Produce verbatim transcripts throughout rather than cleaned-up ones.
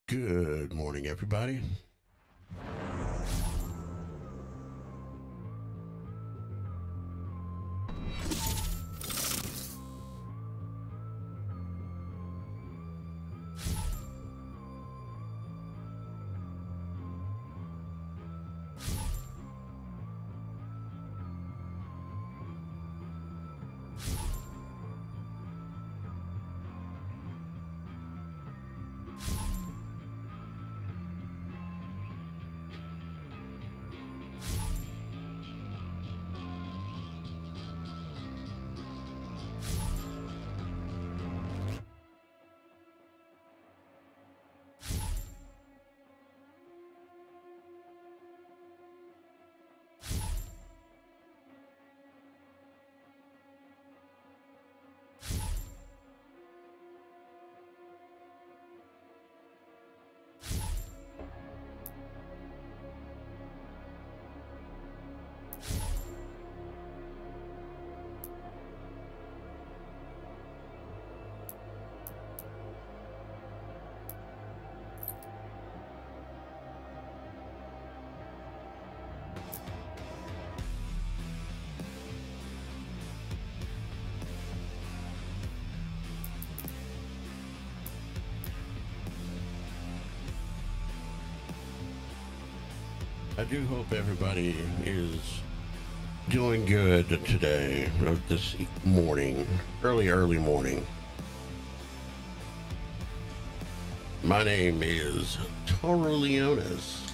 Good morning, everybody. I do hope everybody is doing good today, or this morning, early, early morning. My name is Toro Leonis,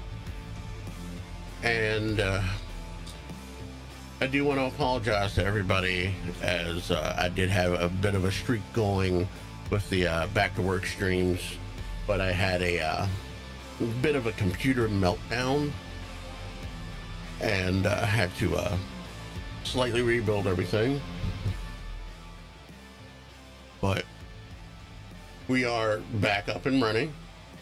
and uh, I do want to apologize to everybody, as uh, I did have a bit of a streak going with the uh, back to work streams, but I had a uh, bit of a computer meltdown and uh, had to uh, slightly rebuild everything. But we are back up and running,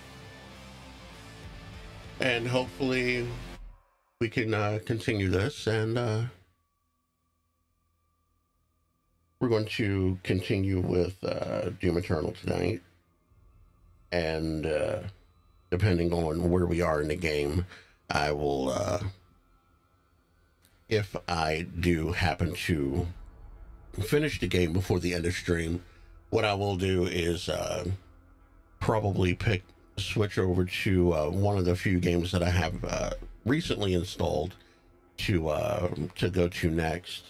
and hopefully we can uh, continue this, and uh, we're going to continue with uh, Doom Eternal tonight, and uh, depending on where we are in the game, I will, uh, if I do happen to finish the game before the end of stream, what I will do is uh, probably pick, switch over to uh, one of the few games that I have uh, recently installed to, uh, to go to next.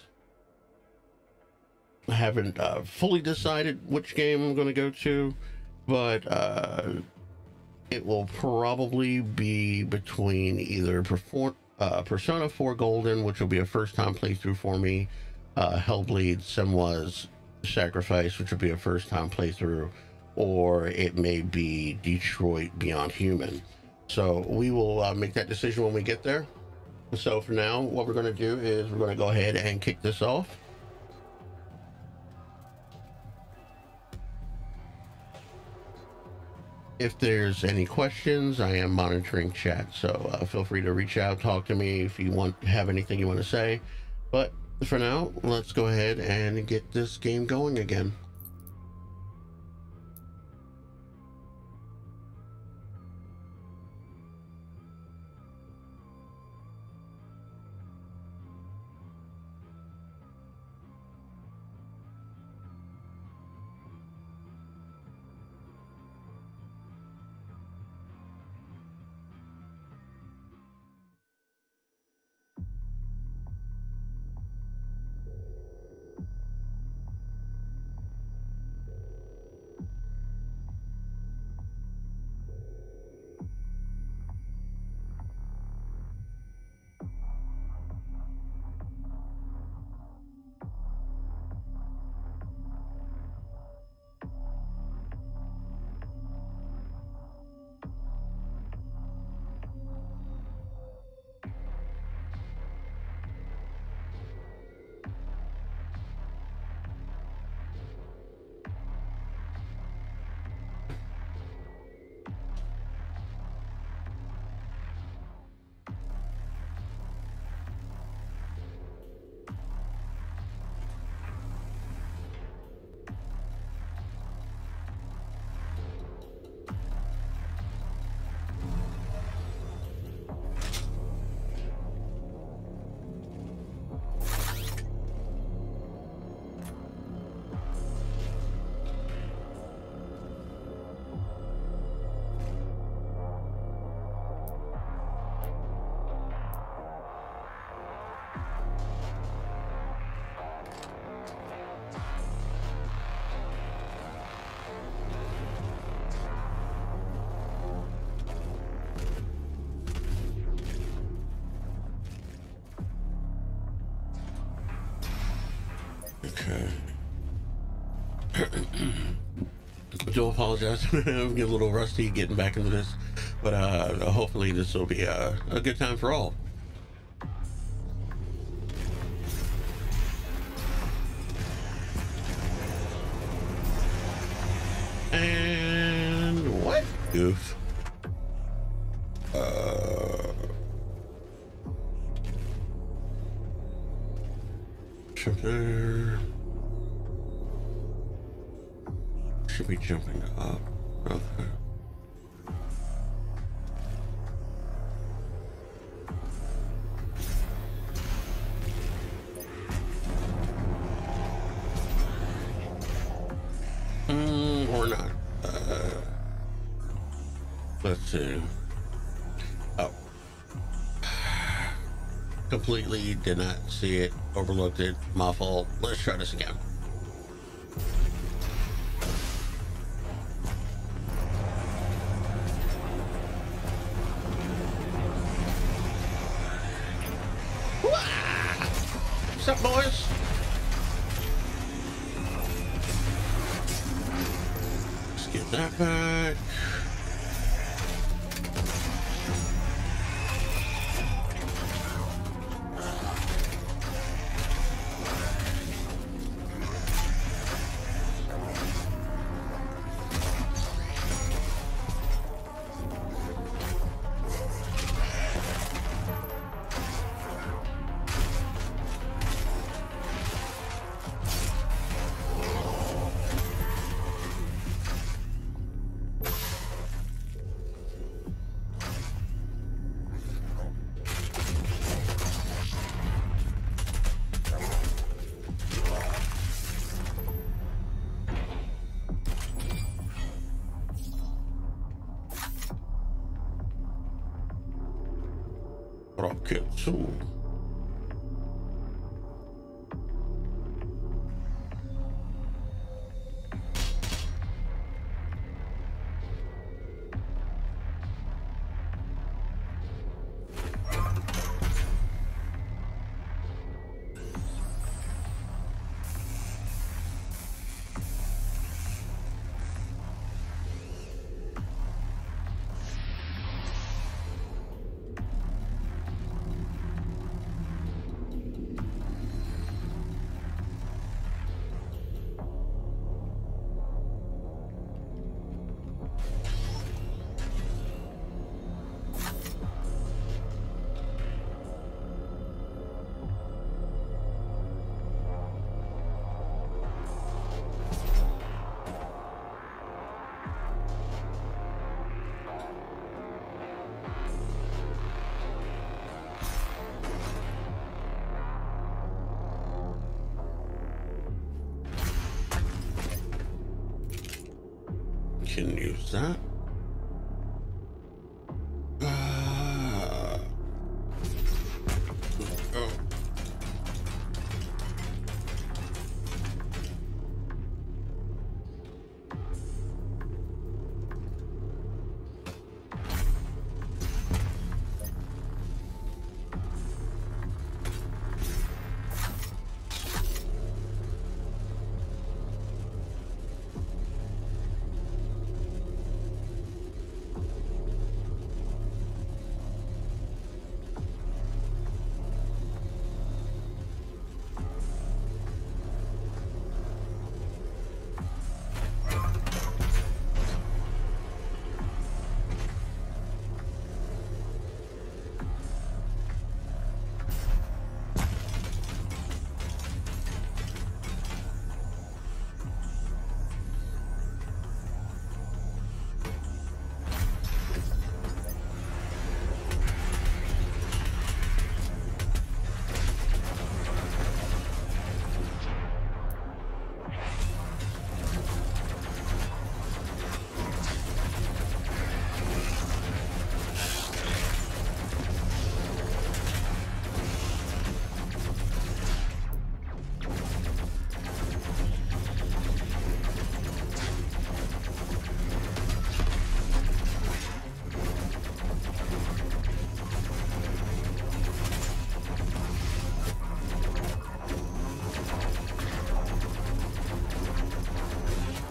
I haven't uh, fully decided which game I'm going to go to, but uh, it will probably be between either Perform, uh, Persona four Golden, which will be a first-time playthrough for me, uh, Hellblade: Senua's Sacrifice, which will be a first-time playthrough, or it may be Detroit Beyond Human. So we will uh, make that decision when we get there. So for now, what we're going to do is we're going to go ahead and kick this off. If there's any questions, I am monitoring chat, so uh, feel free to reach out, talk to me if you want have anything you want to say. But for now, let's go ahead and get this game going again. Okay. I do apologize. I'm getting a little rusty getting back into this, but uh, hopefully this will be a, a good time for all. And what? Goof. Uh, there. Should be jumping up. Okay. Mm, or not. Uh, let's see. Oh. Completely did not see it. Overlooked it. My fault. Let's try this again. What's up, boys? Let's get that back. Rocket two. Can use that. Uh, oh.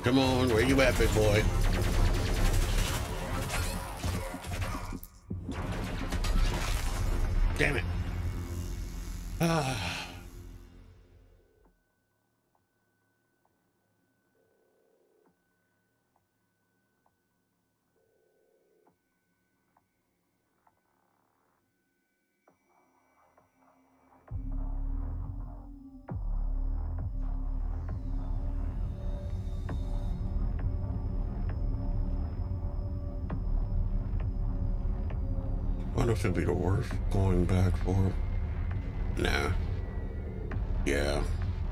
Come on, where you at, big boy? Damn it. Ah. I wonder if it'd be worth going back for. Nah. Yeah.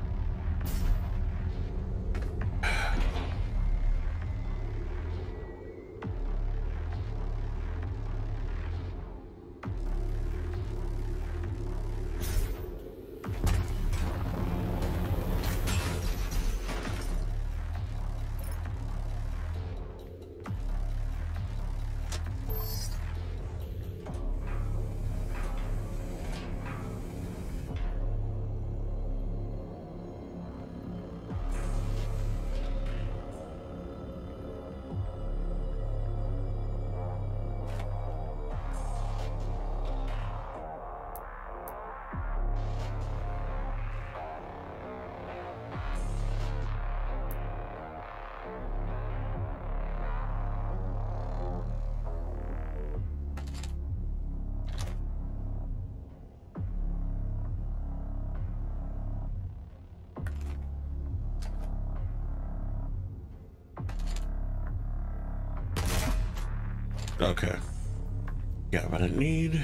Okay. Yeah, what I need.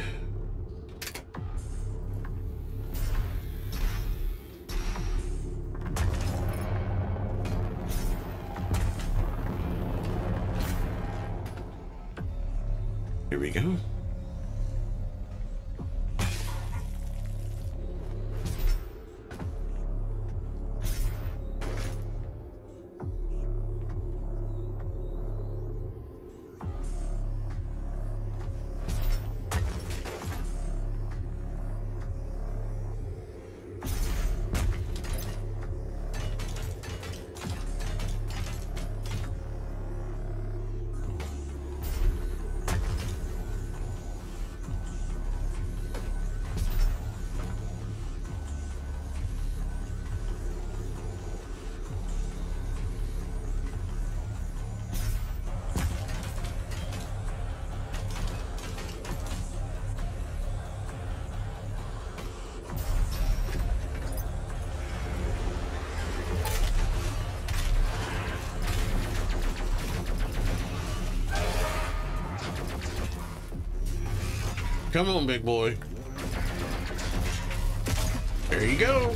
Here we go. Come on, big boy. There you go.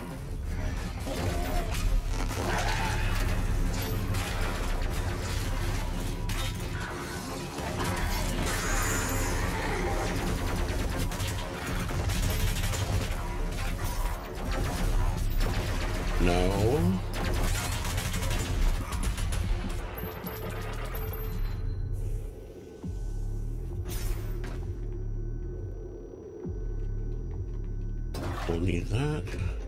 No. We'll need that.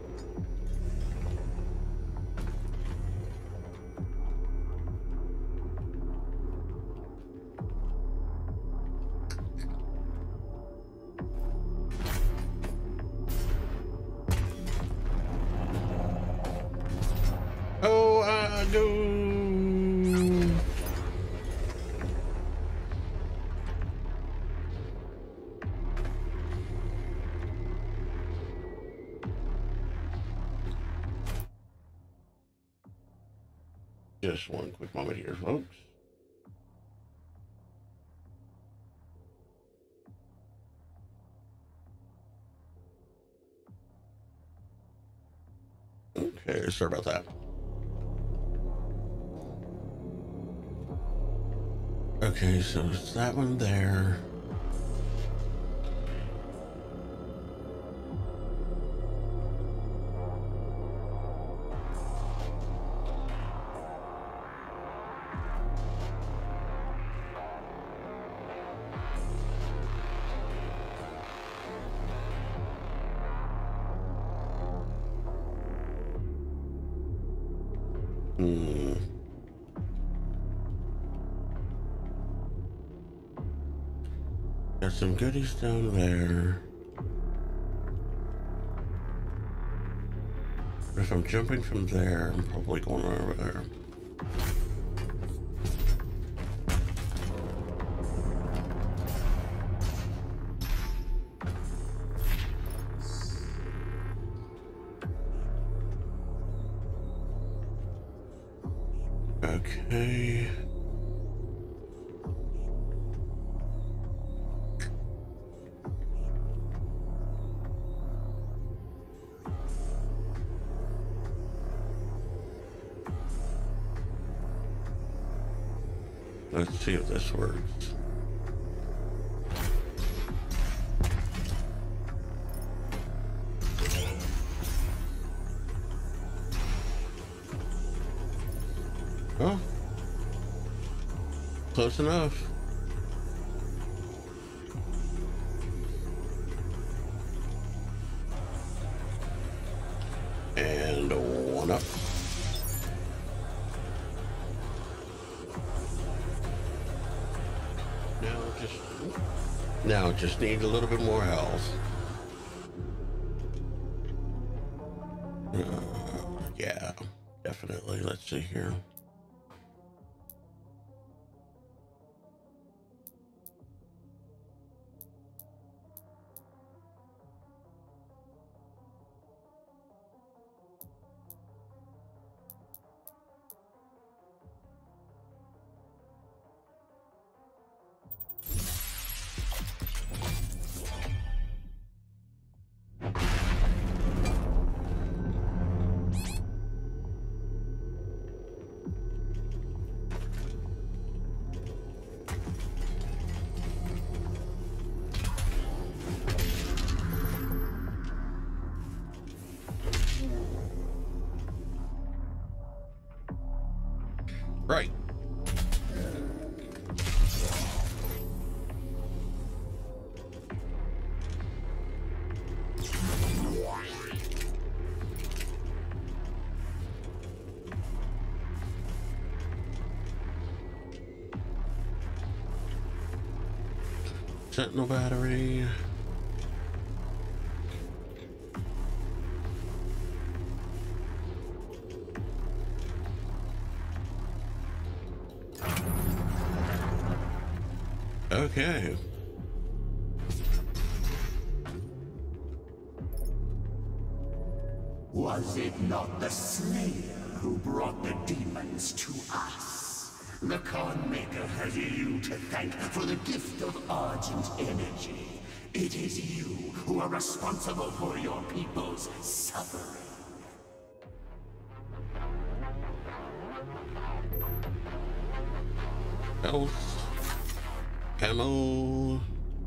Oh, I go. Just one quick moment here, folks. Okay, sorry about that. Okay, so it's that one there. Hmm. some goodies down there. But if I'm jumping from there, I'm probably going over there. Okay. Let's see if this works. Oh, close enough. And one up. Now just now just need a little bit more health. Uh, yeah, definitely. Let's see here. Right. Sentinel battery. Okay. Was it not the Slayer who brought the demons to us? The Khan Maker has you to thank for the gift of Argent energy. It is you who are responsible for your people's suffering. Health. Ammo.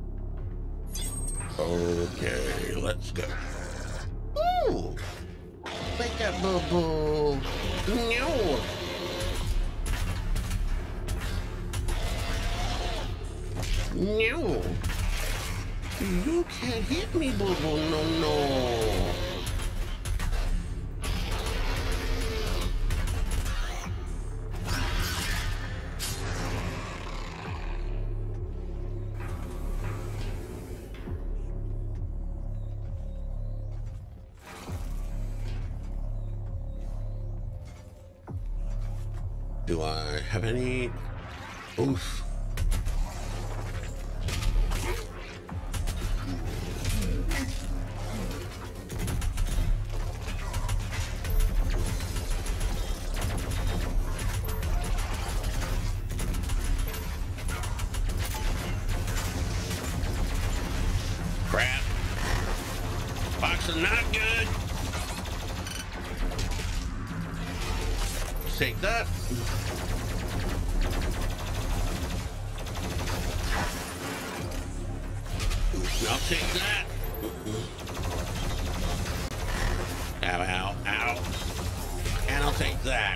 Okay, let's go. Ooh! Wake up, boo-boo! No! No! You can't hit me, boo-boo! No, no! Do I have any? Oof. Crap. Box is not good. Take that. I'll take that. Ow, ow, ow. And I'll take that.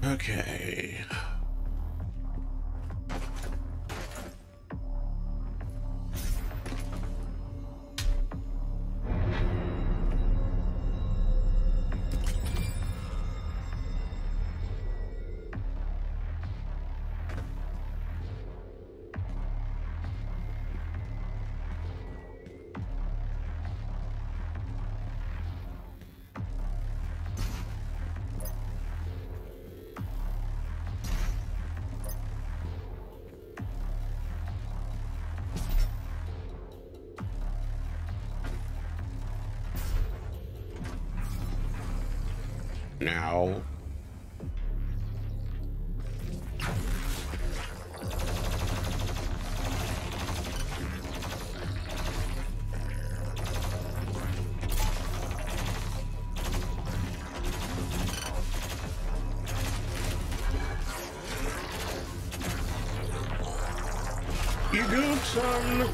Okay. Now. You good, son?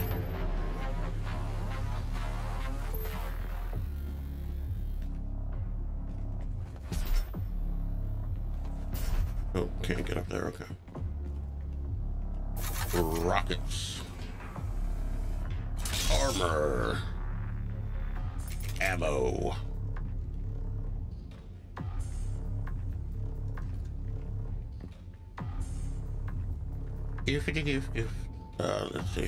Oh, can't get up there, okay. Rockets. Armor. Ammo. If it if if uh let's see.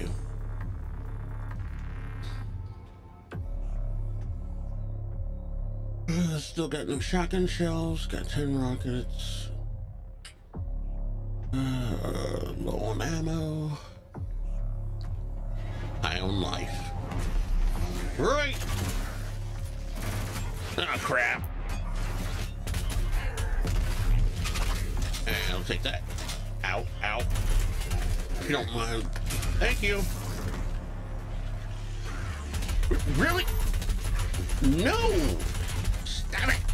Uh, still got no shotgun shells, got ten rockets. Uh, low on ammo. High on life. Right. Oh crap. And I'll take that. Ow, ow. If you don't mind. Thank you. Really? No! Stop it!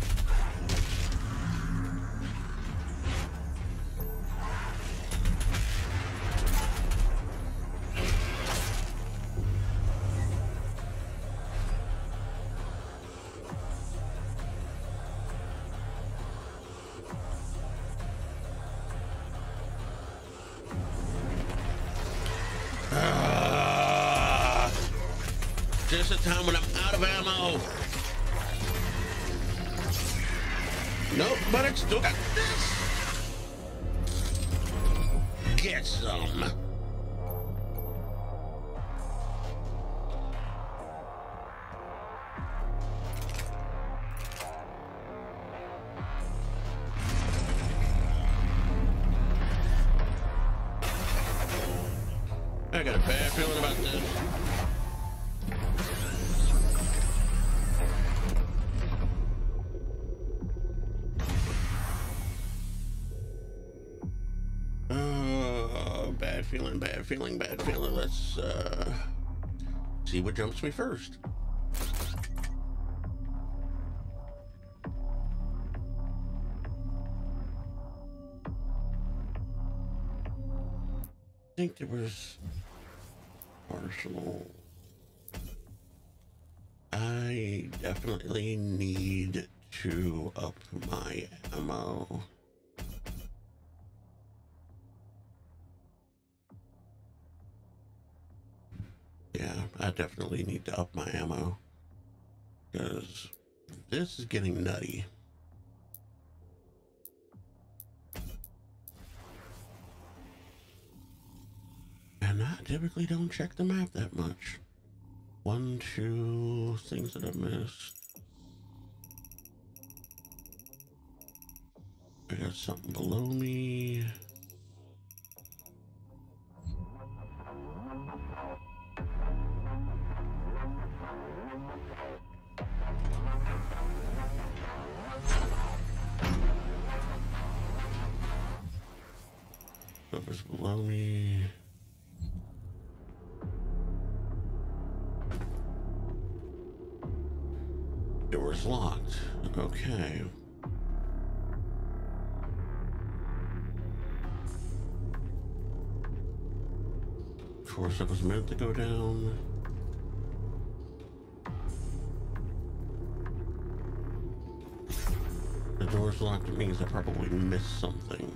Just a time when I'm out of ammo. Nope, but it's still got this. Get some. I got a bad feeling about this. Bad feeling, bad feeling, bad feeling. Let's uh, see what jumps me first. I think there was Arsenal. I definitely need to up my ammo. Yeah, I definitely need to up my ammo because this is getting nutty. And I typically don't check the map that much. One, two things that I missed. I got something below me. Whoever's below me. Door's locked. Okay. Of course, it was meant to go down. The door's locked, it means I probably missed something.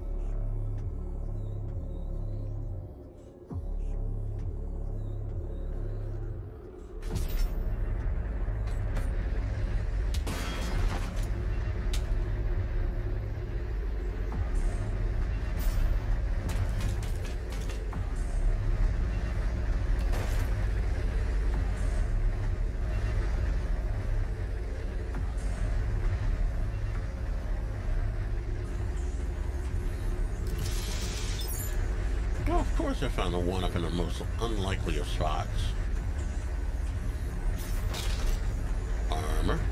Of course I found the one up in the most unlikely of spots. Armor.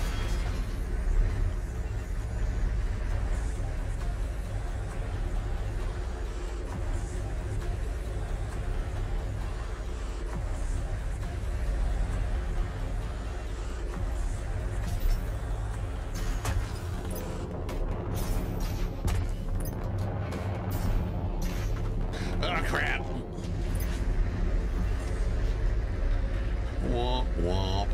Oh, crap. Womp womp.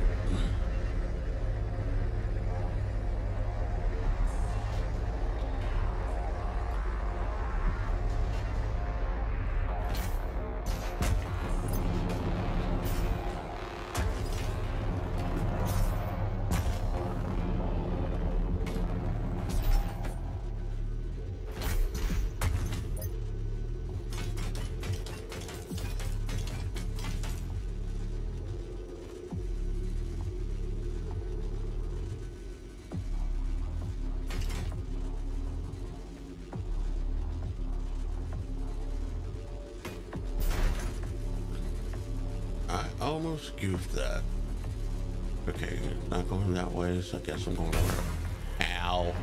Almost goofed that. Okay, not going that way, so I guess I'm going over. Ow.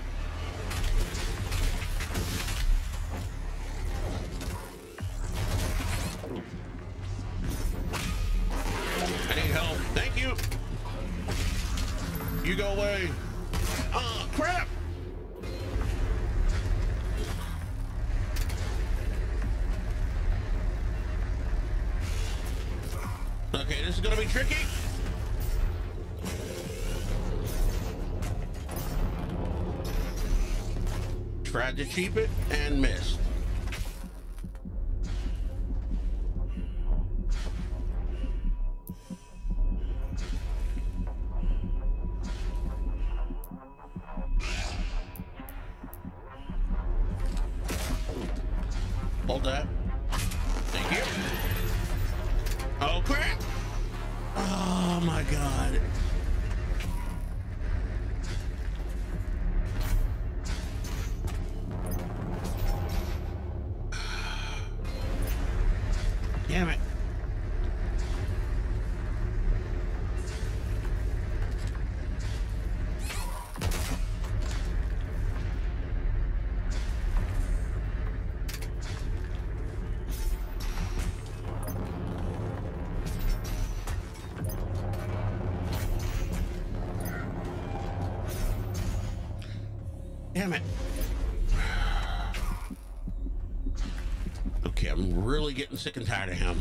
I need help. Thank you. You go away. Oh, crap. Okay, this is gonna be tricky. Tried to cheap it and missed. Hold that. Thank you. Oh, crap. Oh, my God. Damn it. Damn it. Okay, I'm really getting sick and tired of him.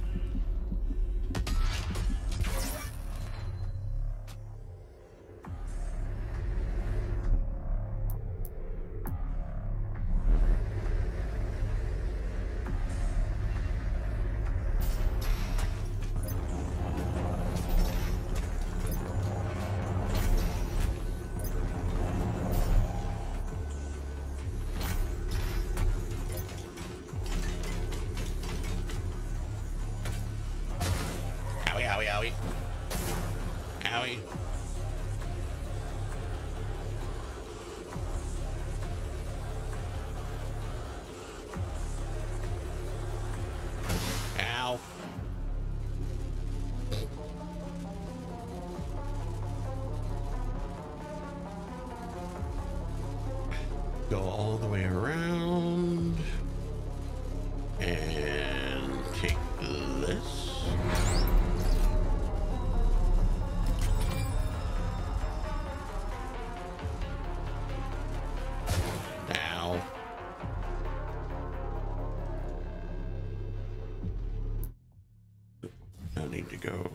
Owie, owie. Owie. Ow. Go all the way around and take this. I need to go.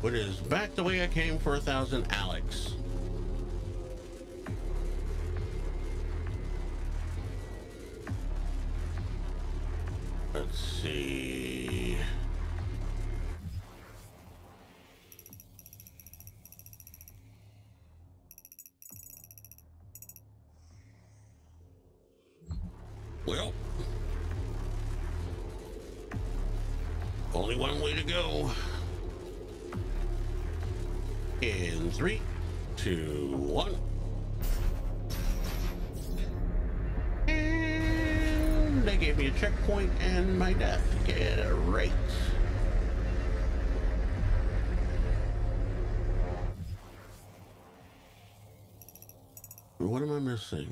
What is back the way I came for a thousand, Alex? Let's see. Well, only one way to go. In three, two, one. And they gave me a checkpoint and my death. Great. What am I missing?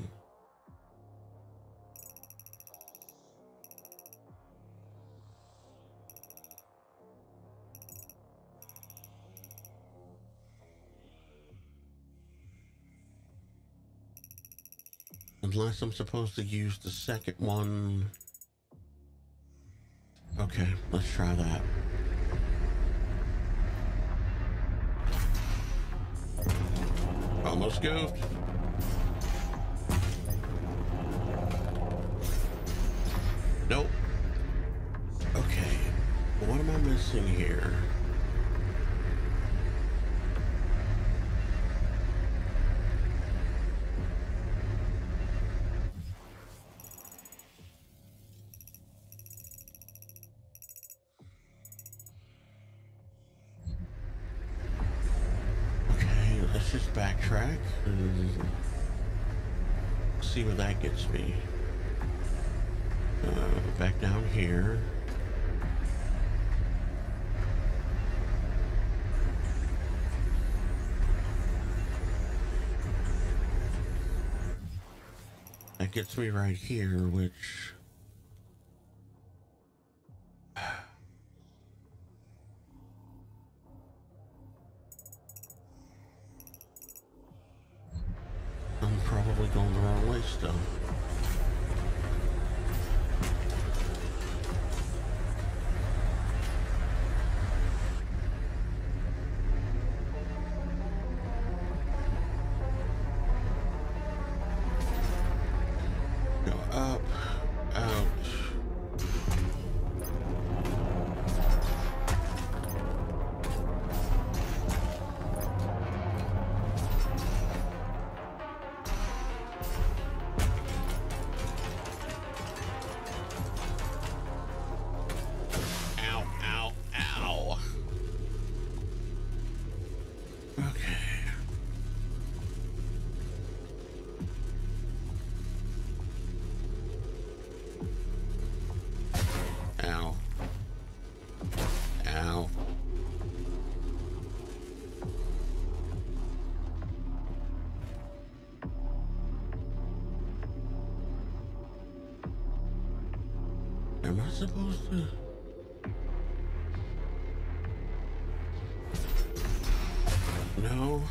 Unless I'm supposed to use the second one. Okay, let's try that. Almost goofed. Nope. Okay, what am I missing here? Just backtrack and see where that gets me. Uh, back down here. That gets me right here, which... I'm probably going the wrong way still. Go up, out. Am I supposed to? No.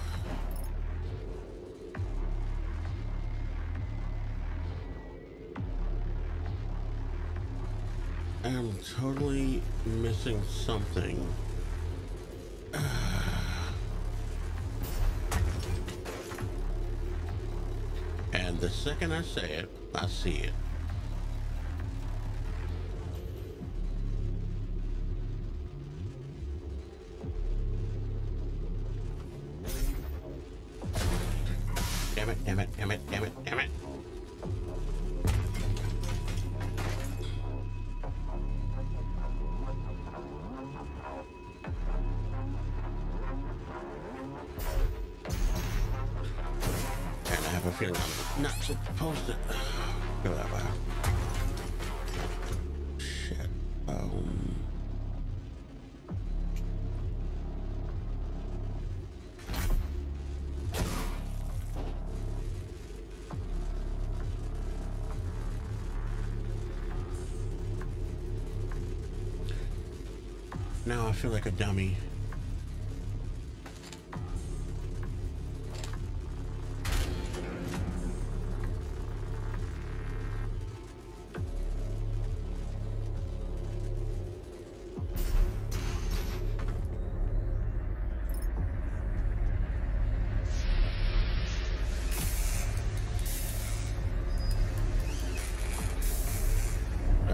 I'm totally missing something. And the second I say it, I see it. Damn it, damn it, damn it, damn it, damn it. And I have a feeling I'm not supposed to go that way. Shit. Um... Now I feel like a dummy.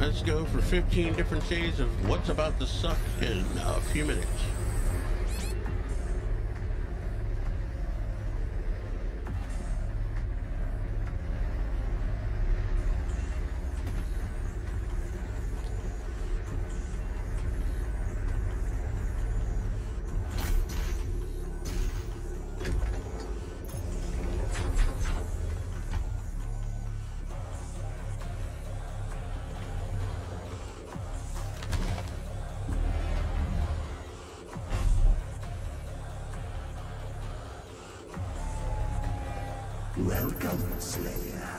let's go for fifteen different shades of what's about to suck in a few minutes. Welcome, Slayer.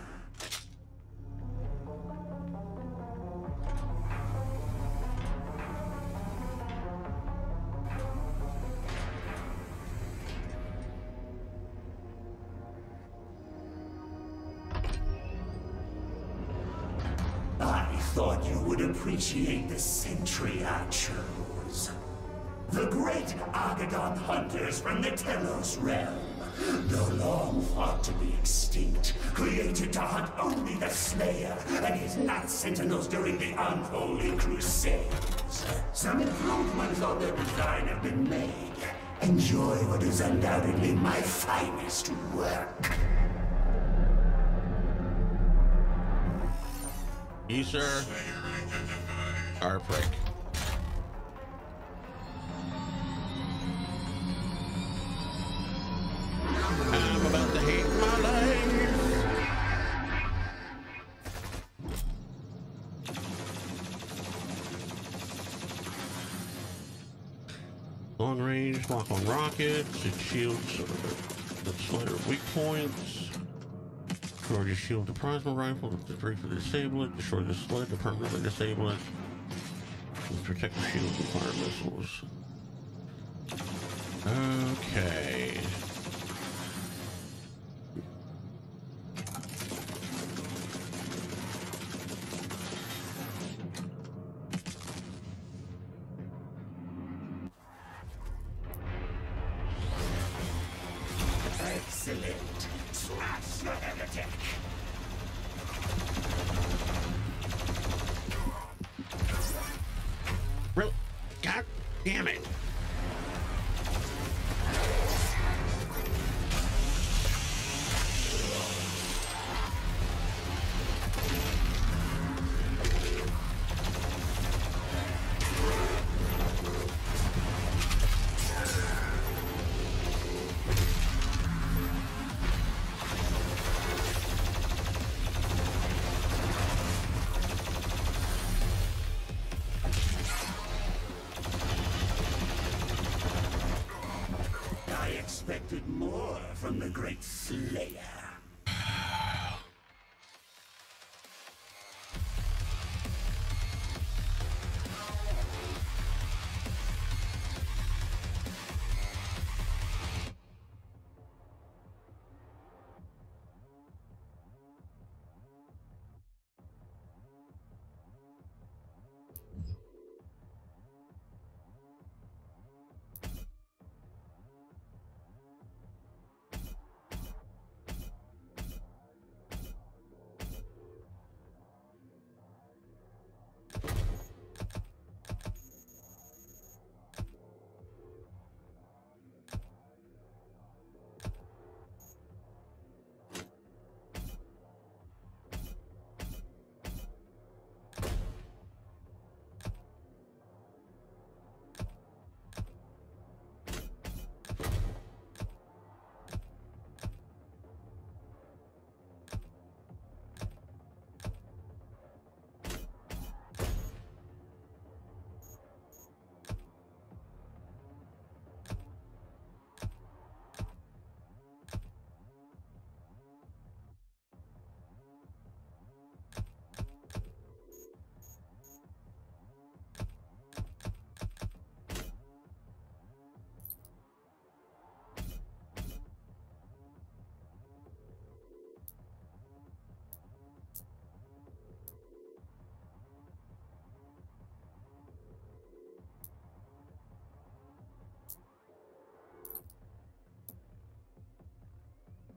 I thought you would appreciate the sentry I chose. The great Argadon hunters from the Telos realm. Though long thought to be extinct, created to hunt only the Slayer and his Night Sentinels during the Unholy Crusades. Some improvements on their design have been made. Enjoy what is undoubtedly my finest work. You, sir, are a prick. I'm about to hate my life. Long range, block on rockets, it shields uh, the Slayer weak points. Destroy the shield, the plasma rifle, destroy to disable it, destroy the sled to permanently disable it. And protect the shield and fire missiles. Okay. Excellent. Smash the heretic. Really? God damn it. Expected more from the great Slayer.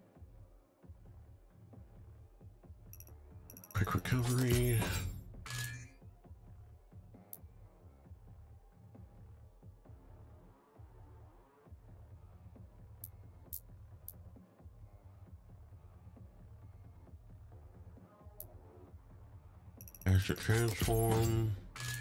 Quick recovery. There's the transform.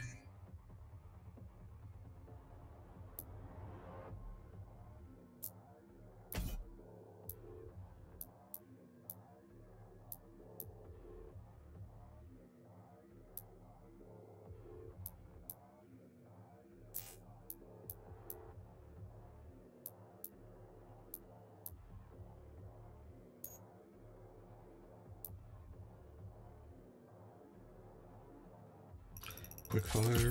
Quick fire.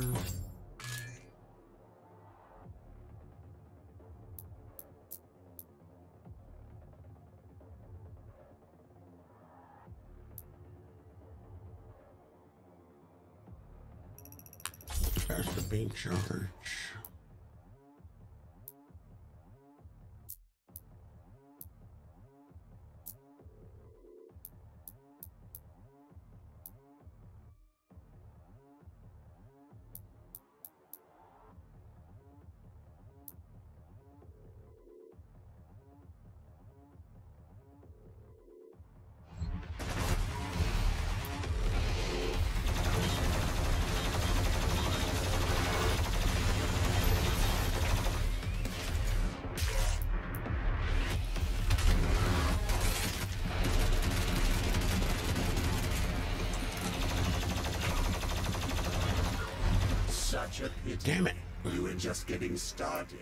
There's the beam charge. Such a pity. Damn it. You were just getting started.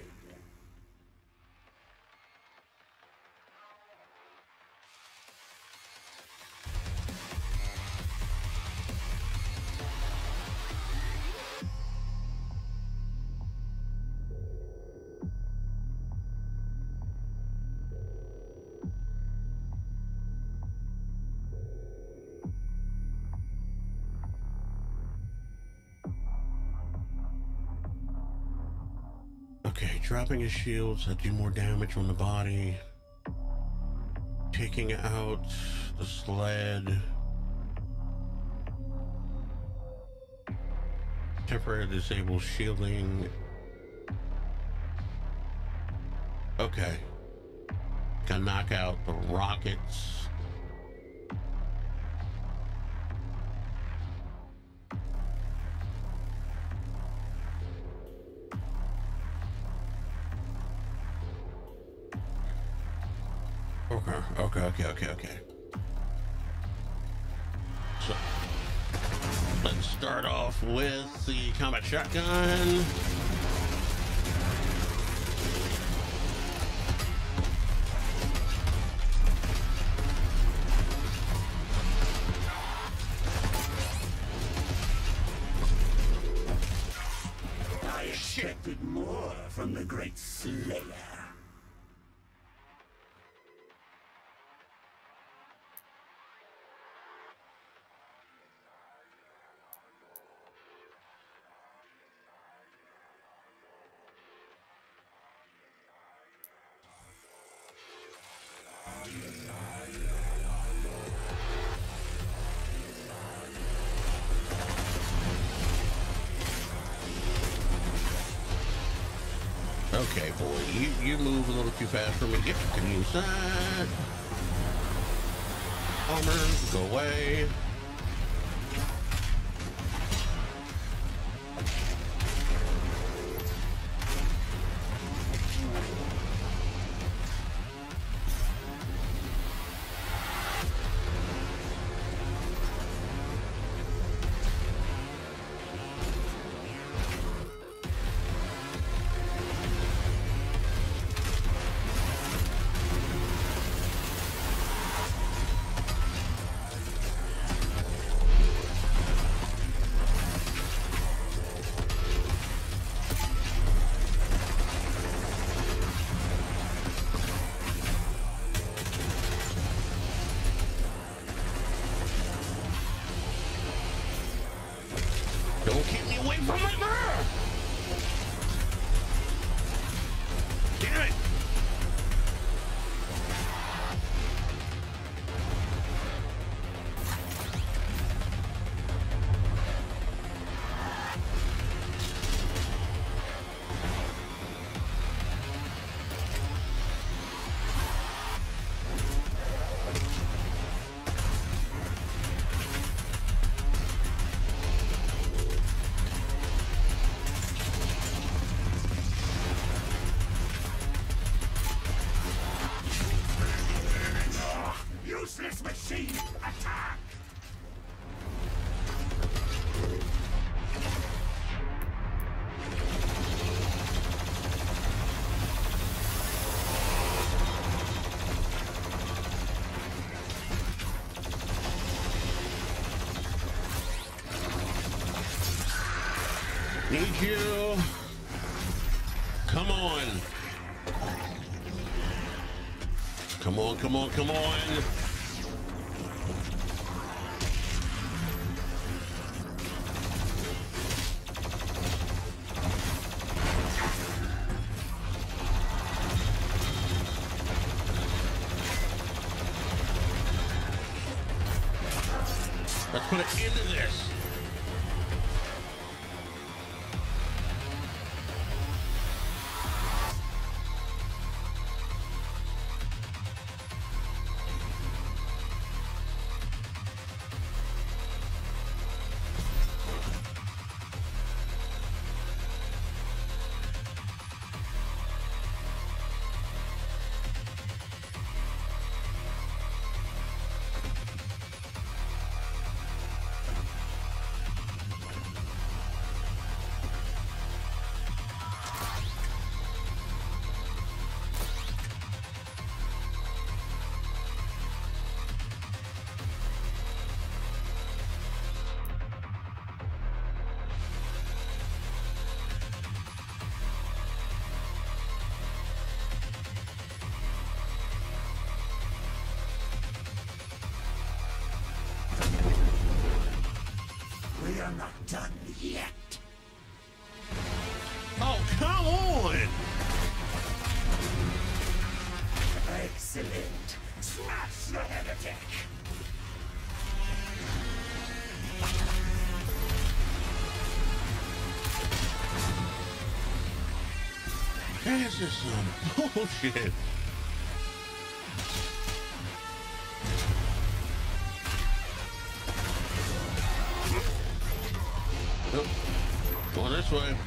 Okay, dropping his shields that do more damage on the body. Taking out the sled. Temporary disable shielding. Okay. Can knock out the rockets. Okay, okay, okay, okay, okay. So, let's start off with the combat shotgun. I expected more from the great Slayer. Okay, boy, you, you move a little too fast for me. Yep, you can use that. Armor, go away. Don't keep me away from my mirror! Damn it! Need you. Come on. Come on, come on, come on. Let's put an end to this. We are not done yet. Oh, come on! Excellent. Smash the heretic. This is some bullshit. Nope. Going this way.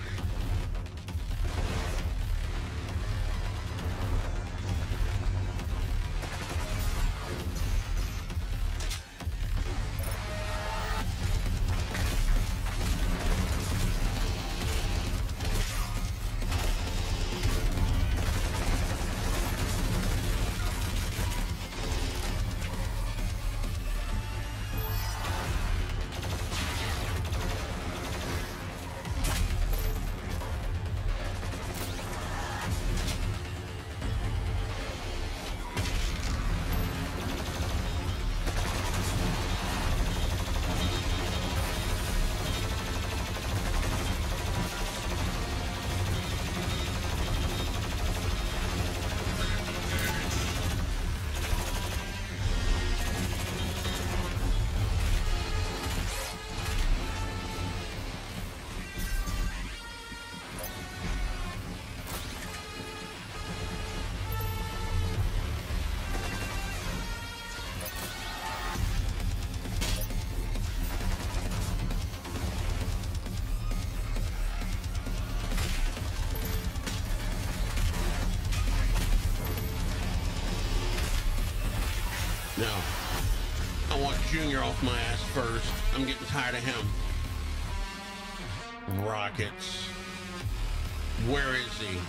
No. I want Junior off my ass first. I'm getting tired of him. Rockets. Where is he?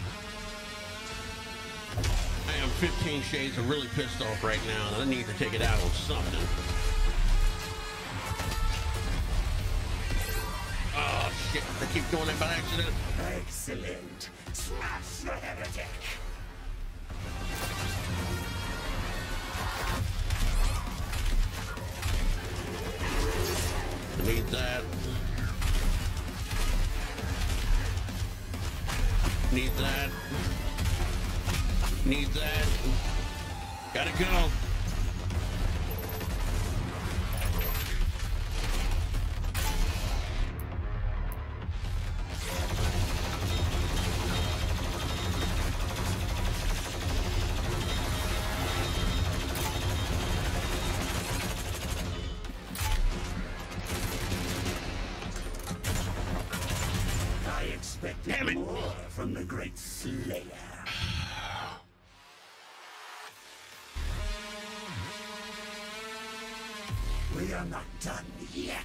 I am fifteen shades of really pissed off right now, and I need to take it out on something. Oh, shit. I keep doing that by accident. Excellent. Smash the heretic. Need that. Need that. Need that. Gotta go. Damn it! More from the great Slayer. We are not done yet.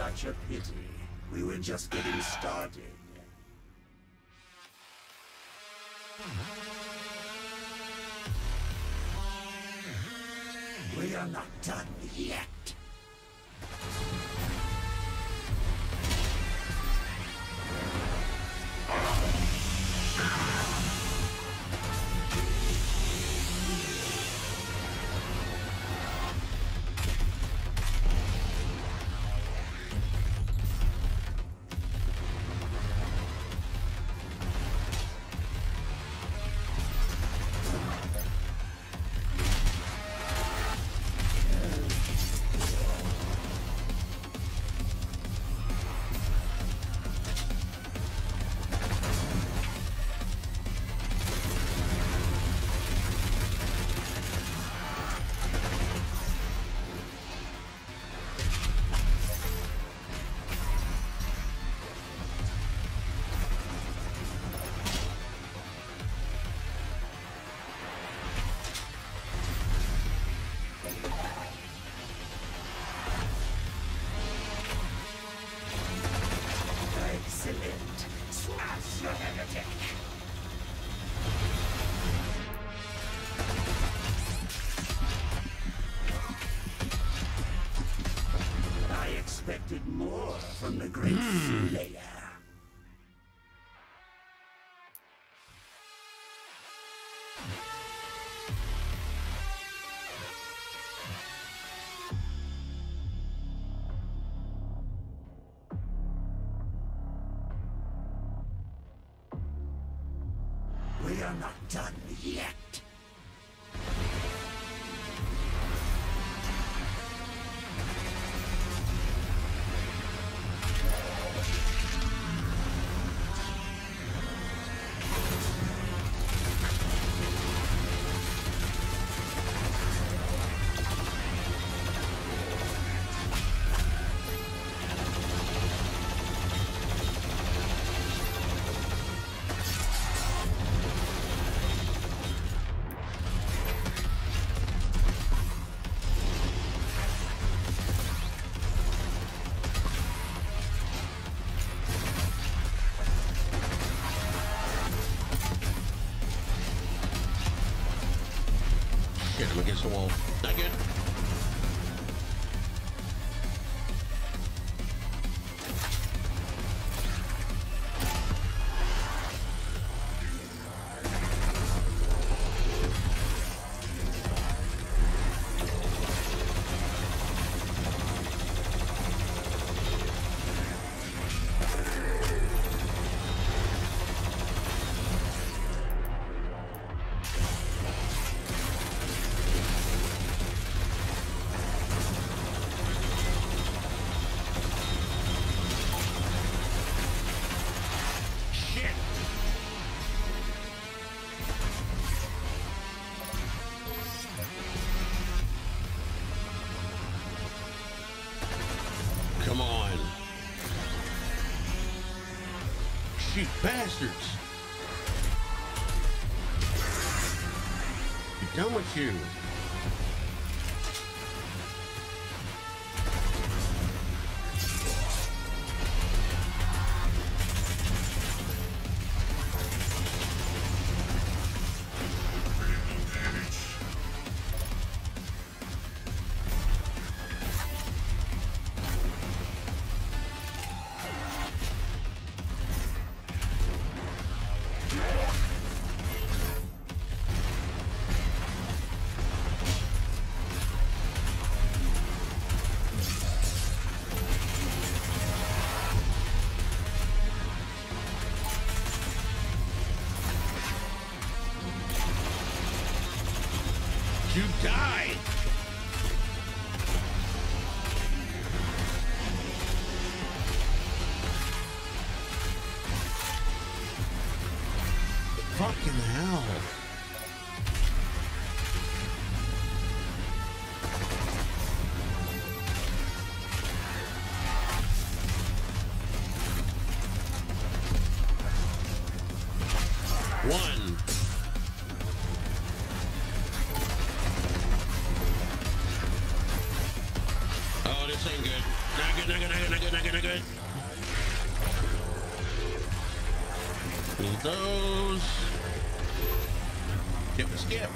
Such a pity. We were just getting started. We are not done yet. Expected more from the great mm. Slayer. We are not done yet. Shit, I'm against the wall. Not good. Come on. Shoot, bastards. Be done with you. You die! Fucking hell. One. Oh, this ain't good. Not good good, not good, not good, not good, not good, not good. Need those. Skip, skip.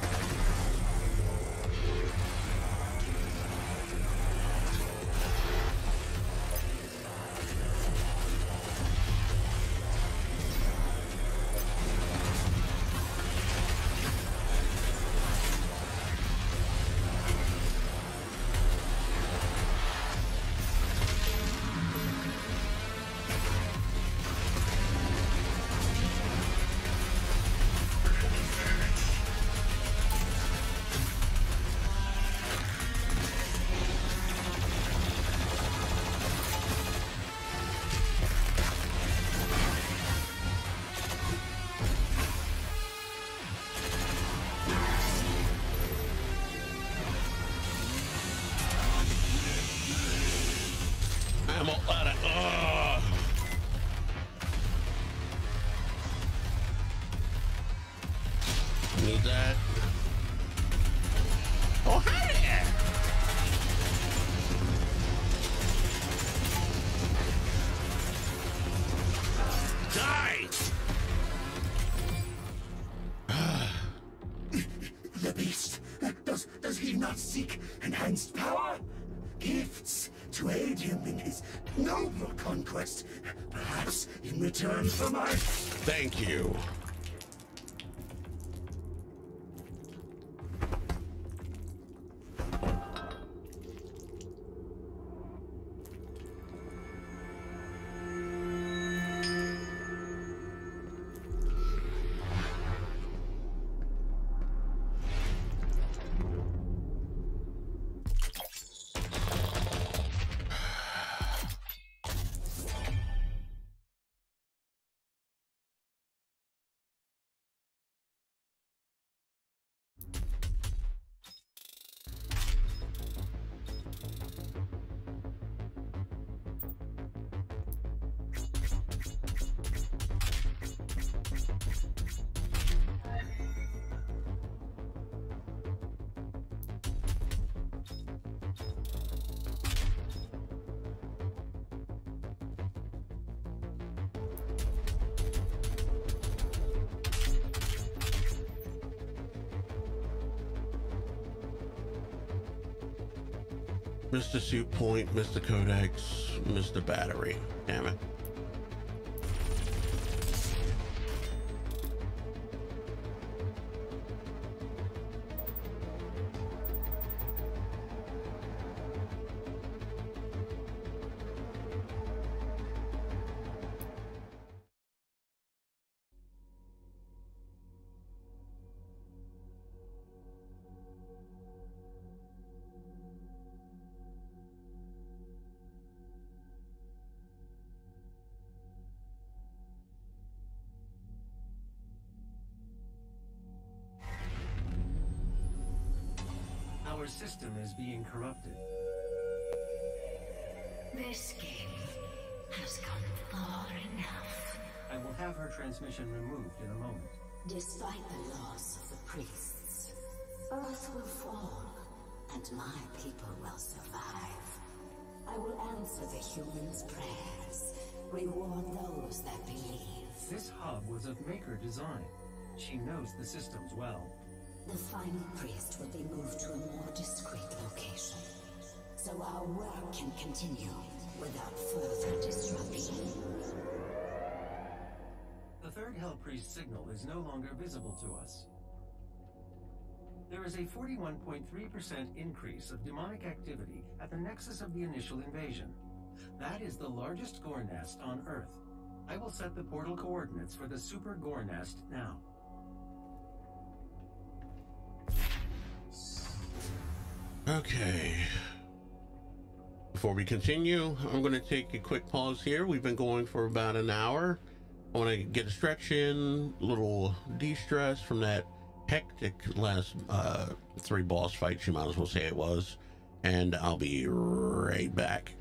I'm all out of. Ugh. Need that. Oh, hi there. Die. The beast. Does does he not seek enhanced power? Gifts to aid him in his noble conquest. Perhaps in return for my... Thank you. Mister Suit Point, Mister Codex, Mister Battery. Damn it. Our system is being corrupted. This game has come far enough. I will have her transmission removed in a moment. Despite the loss of the priests, Earth will fall, and my people will survive. I will answer the humans' prayers, reward those that believe. This hub was of Maker design. She knows the systems well. The final priest will be moved to a more discreet location, so our work can continue without further disruption. The third Hell Priest signal is no longer visible to us. There is a forty-one point three percent increase of demonic activity at the nexus of the initial invasion. That is the largest Gore Nest on Earth. I will set the portal coordinates for the Super Gore Nest now. Okay. Before we continue, I'm going to take a quick pause here. We've been going for about an hour. I want to get a stretch in, a little de-stress from that hectic last uh, three boss fights, you might as well say it was. And I'll be right back.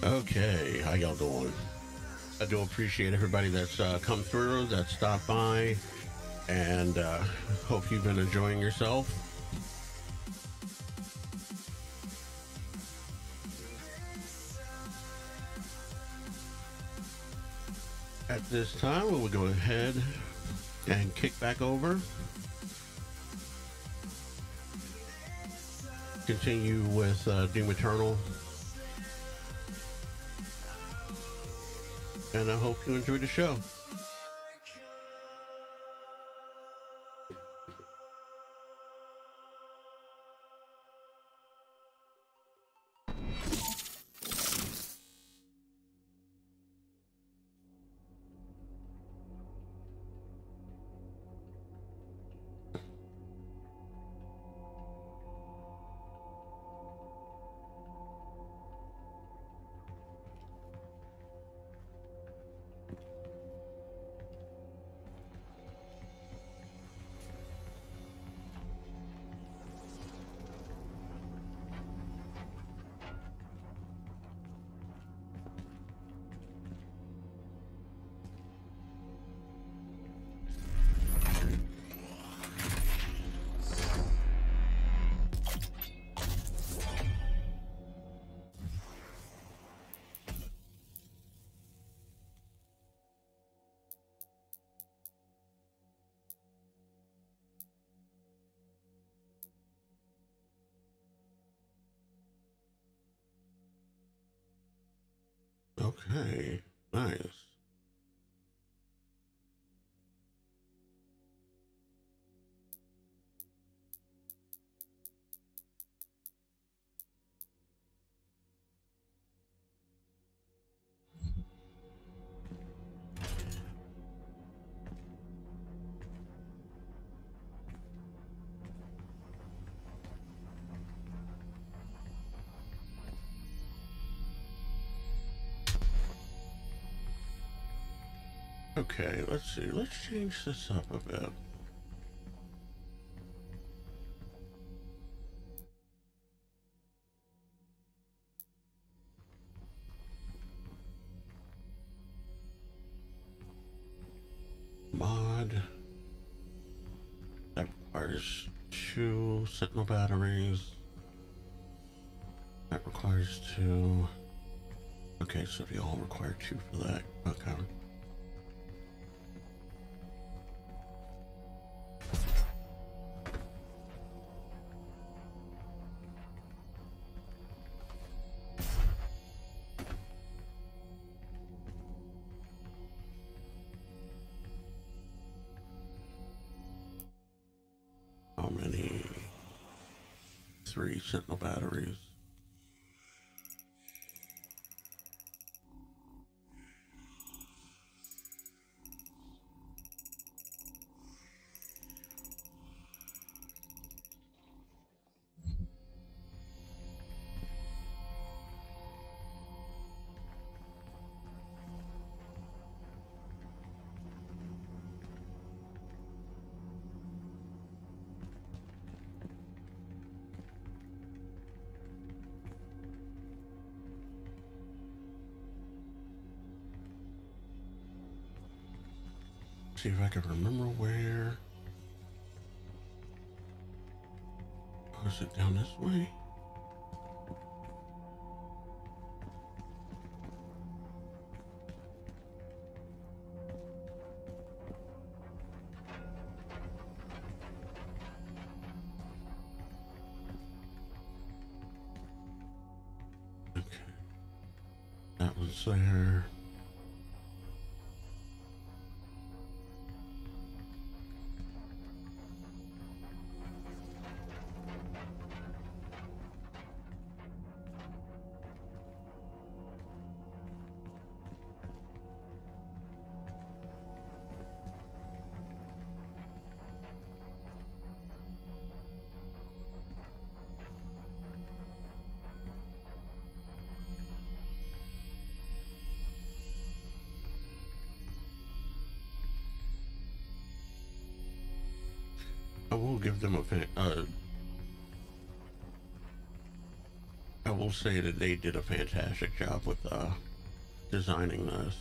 Okay, how y'all doing? I do appreciate everybody that's uh, come through, that stopped by, and uh, hope you've been enjoying yourself. At this time, we will go ahead and kick back over. Continue with uh, Doom Eternal. And I hope you enjoyed the show. Okay, nice. Okay, let's see. Let's change this up a bit. Mod. That requires two Sentinel batteries. That requires two. Okay, so they all require two for that. Okay. How many? Three Sentinel batteries. See if I can remember where. Oh, is it down this way? Okay. That was there. I will give them a fin- uh, I will will say that they did a fantastic job with uh, designing this.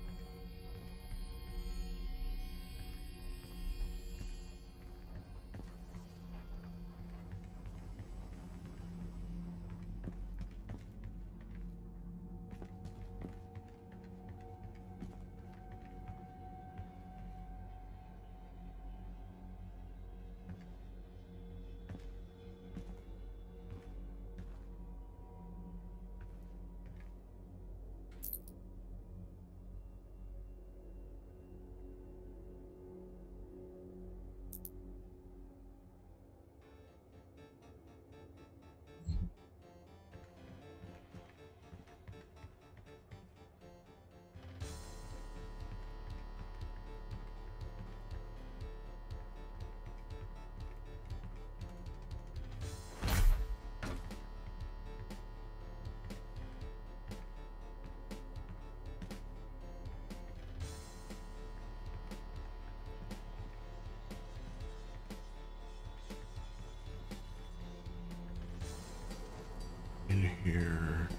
In here.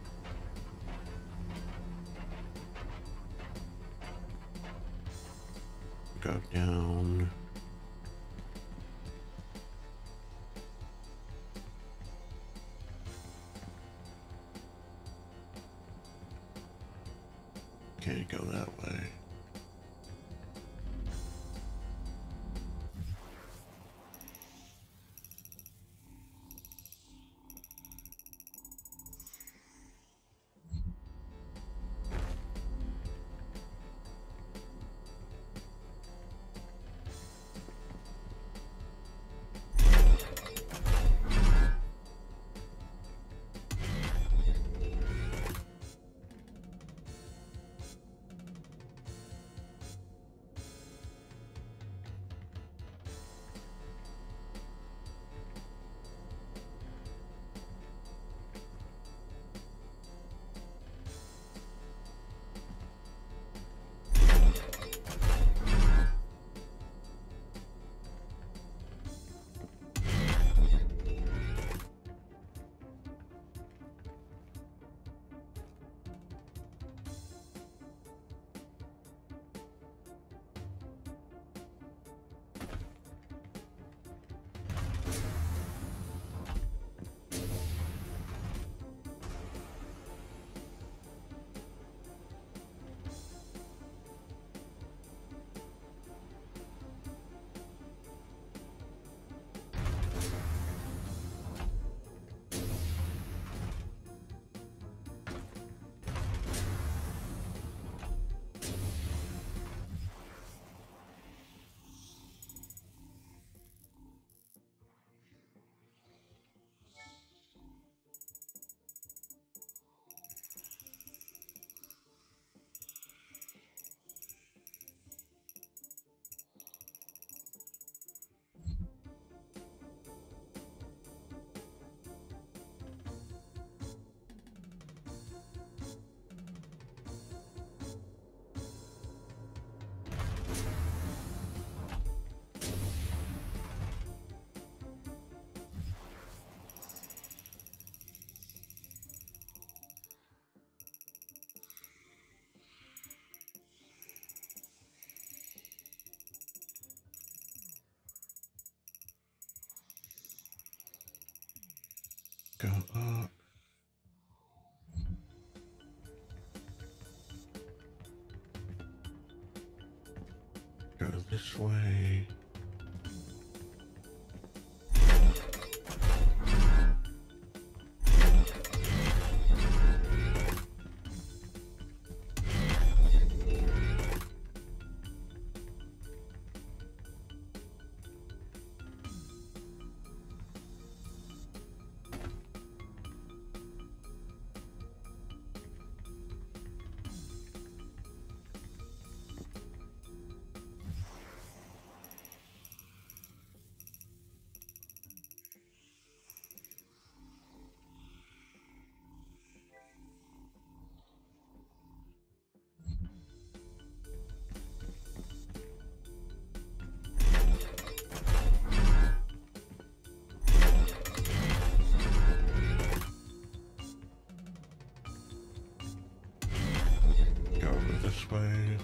Go down. Can't go that way. Go up. Go this way. way.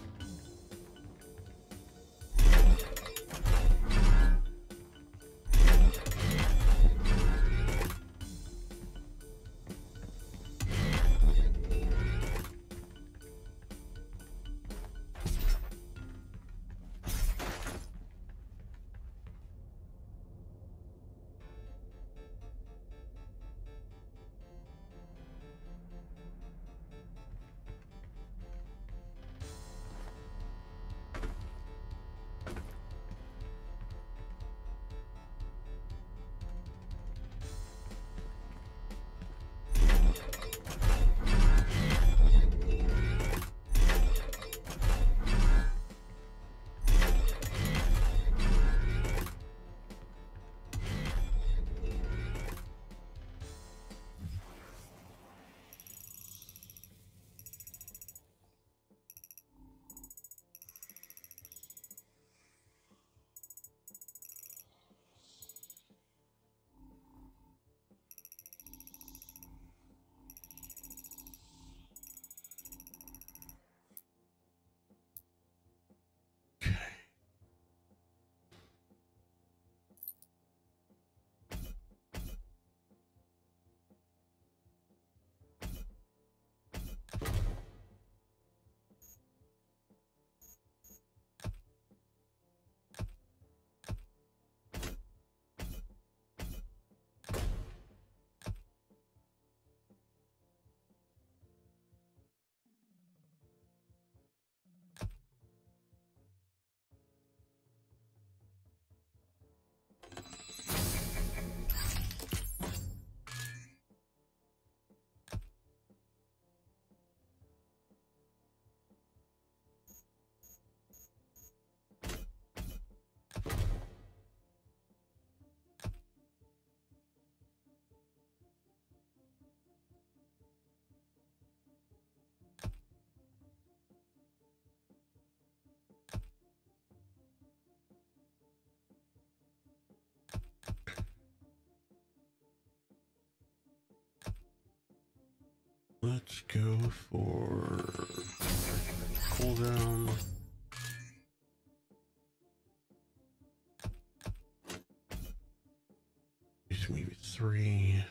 Let's go for cooldown. Just maybe three.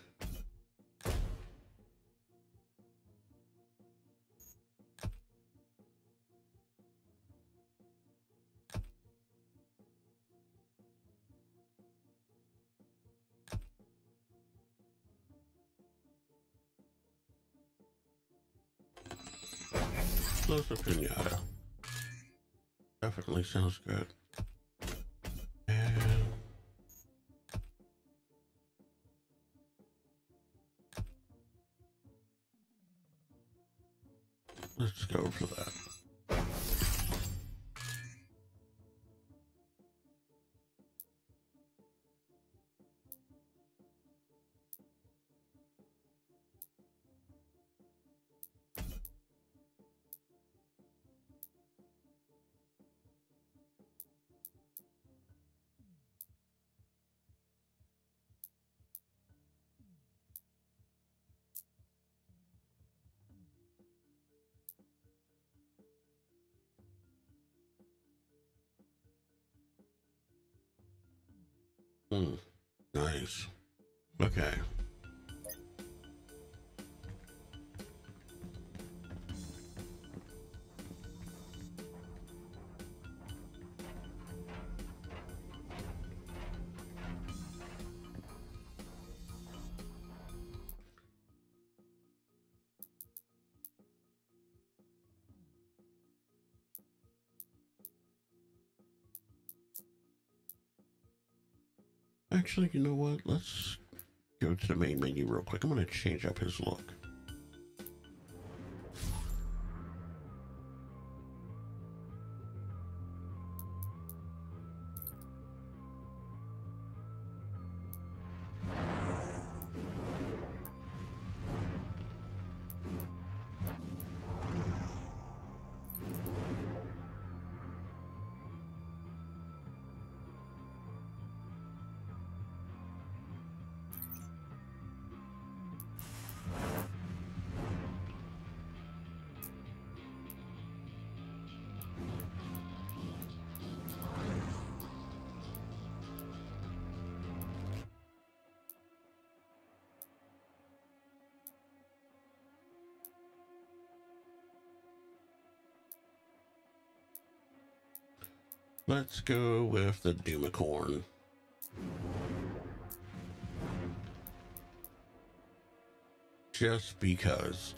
Explosive pinata. Definitely sounds good. And let's go for that. Hmm. Nice. Okay. Actually, you know what? Let's go to the main menu real quick. I'm going to change up his look. Let's go with the Doomicorn. Just because.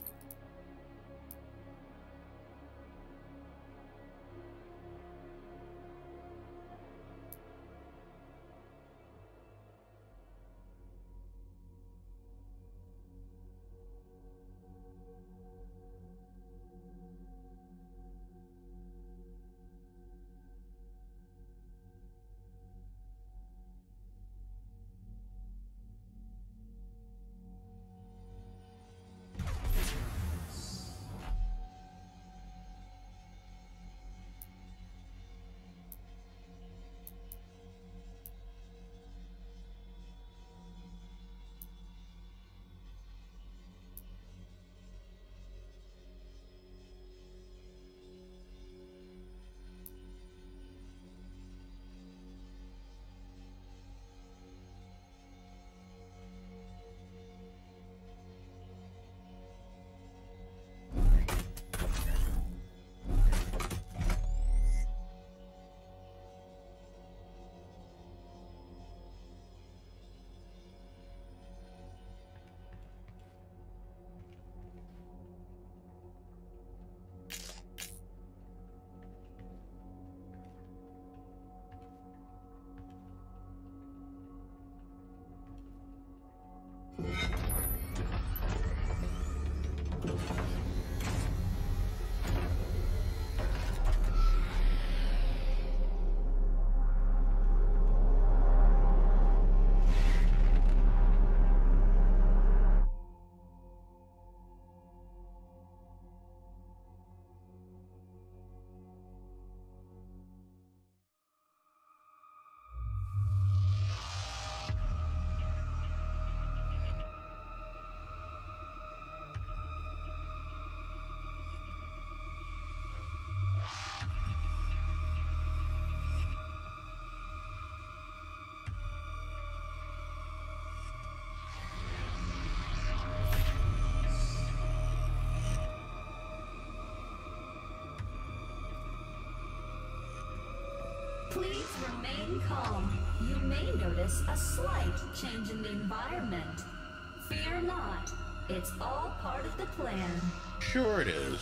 Please remain calm. You may notice a slight change in the environment. Fear not. It's all part of the plan. Sure it is.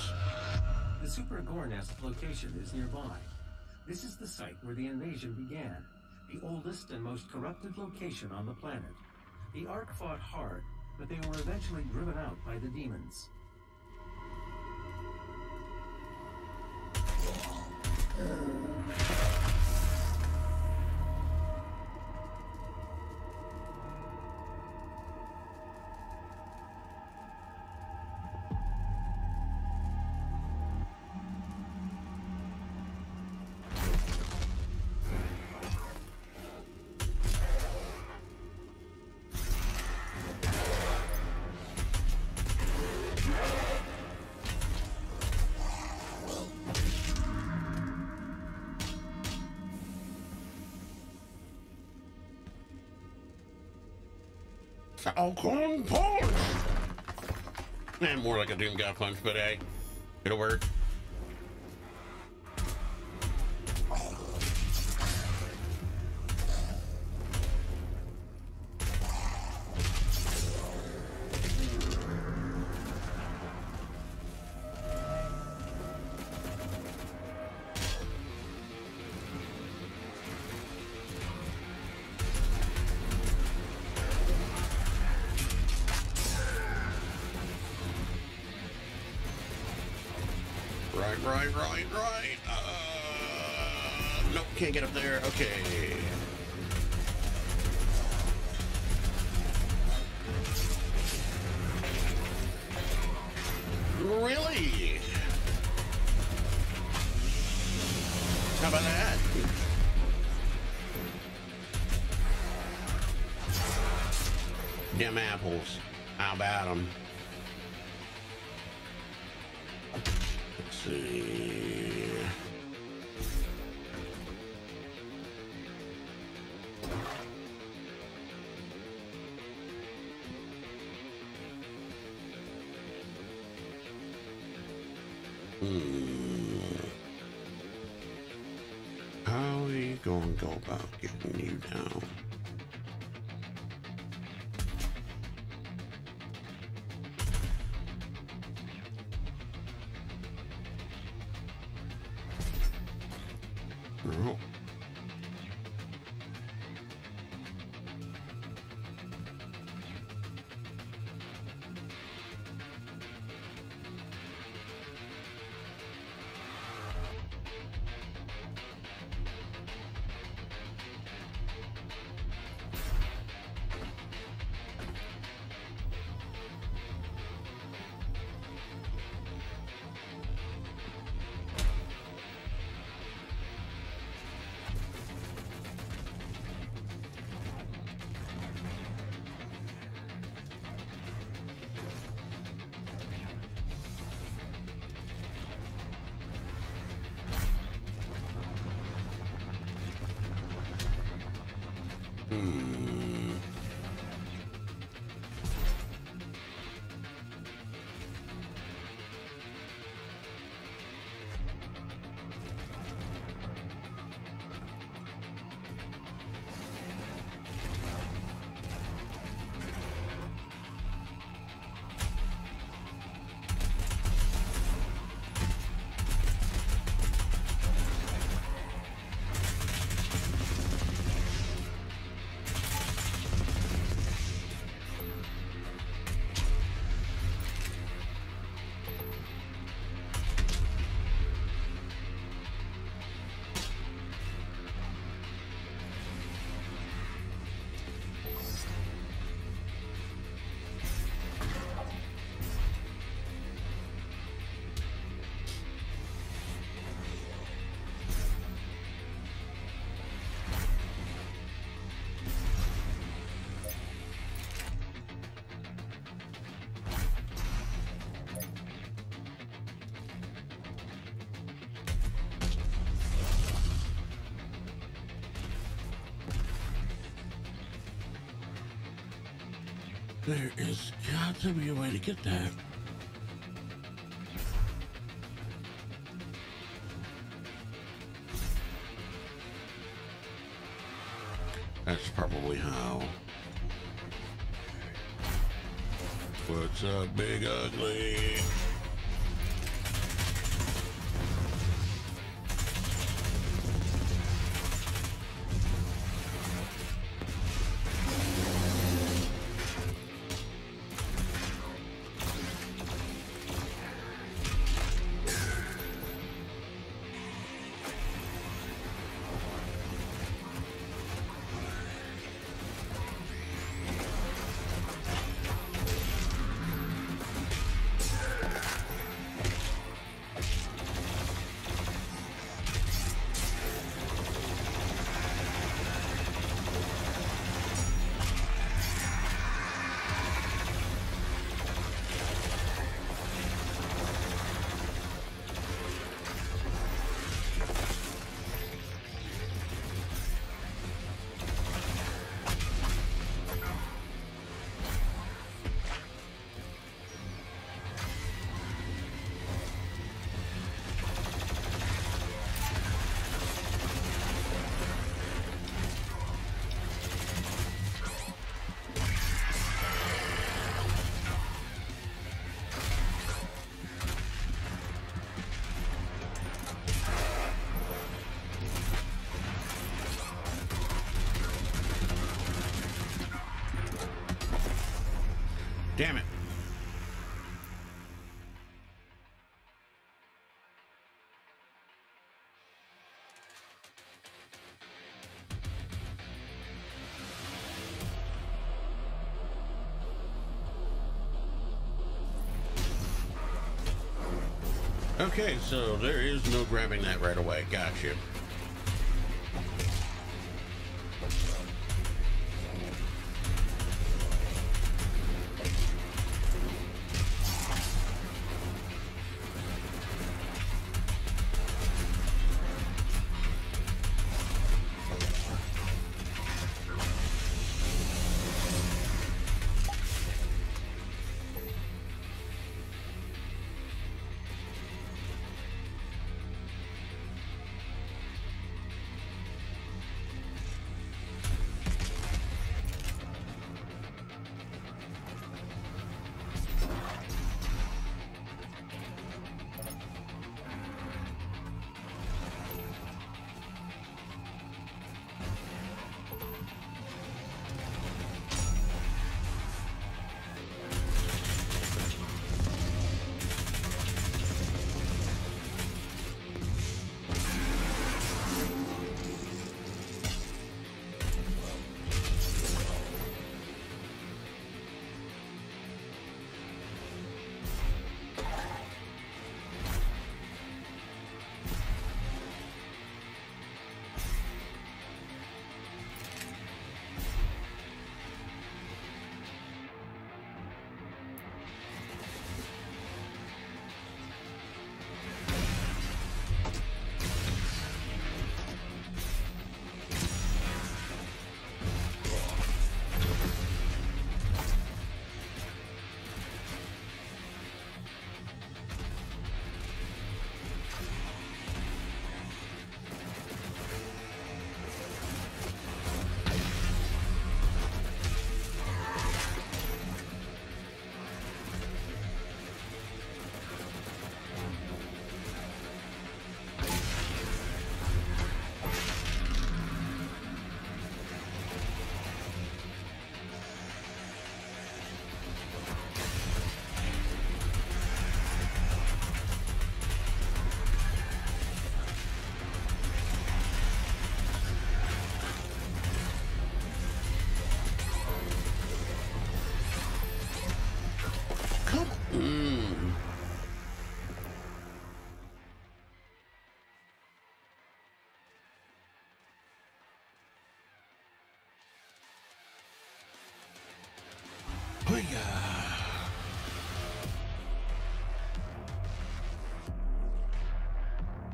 The Super Gornest location is nearby. This is the site where the invasion began, the oldest and most corrupted location on the planet. The Ark fought hard, but they were eventually driven out by the demons. Falcon Punch! Eh, more like a Doom God Punch, but hey, it'll work. Right, right, right, right. Uh, nope, can't get up there. Okay. Really? How about that? Them apples. How about them? Let's see. Hmm. How going to go about getting you down? No. Hmm. There is got to be a way to get that. That's probably how. What's up, Big Ugly? Damn it. Okay, so there is no grabbing that right away. Gotcha.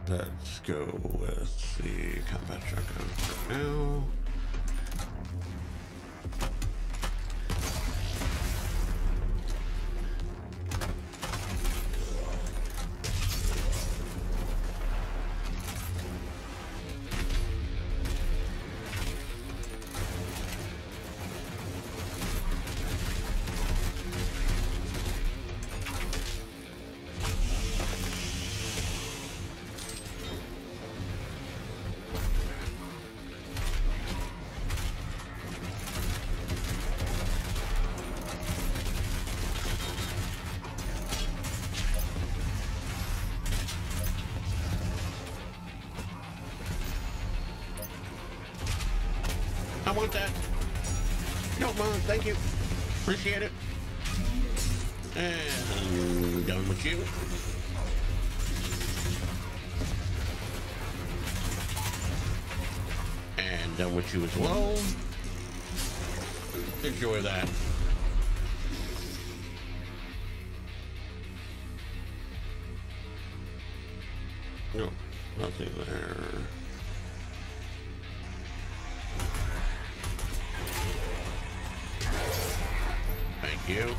Let's go with the combat shotgun for now. I want that. No, Mom, thank you. Appreciate it. And done with you. And done with you as well. Enjoy that. No, nothing there. Thank you.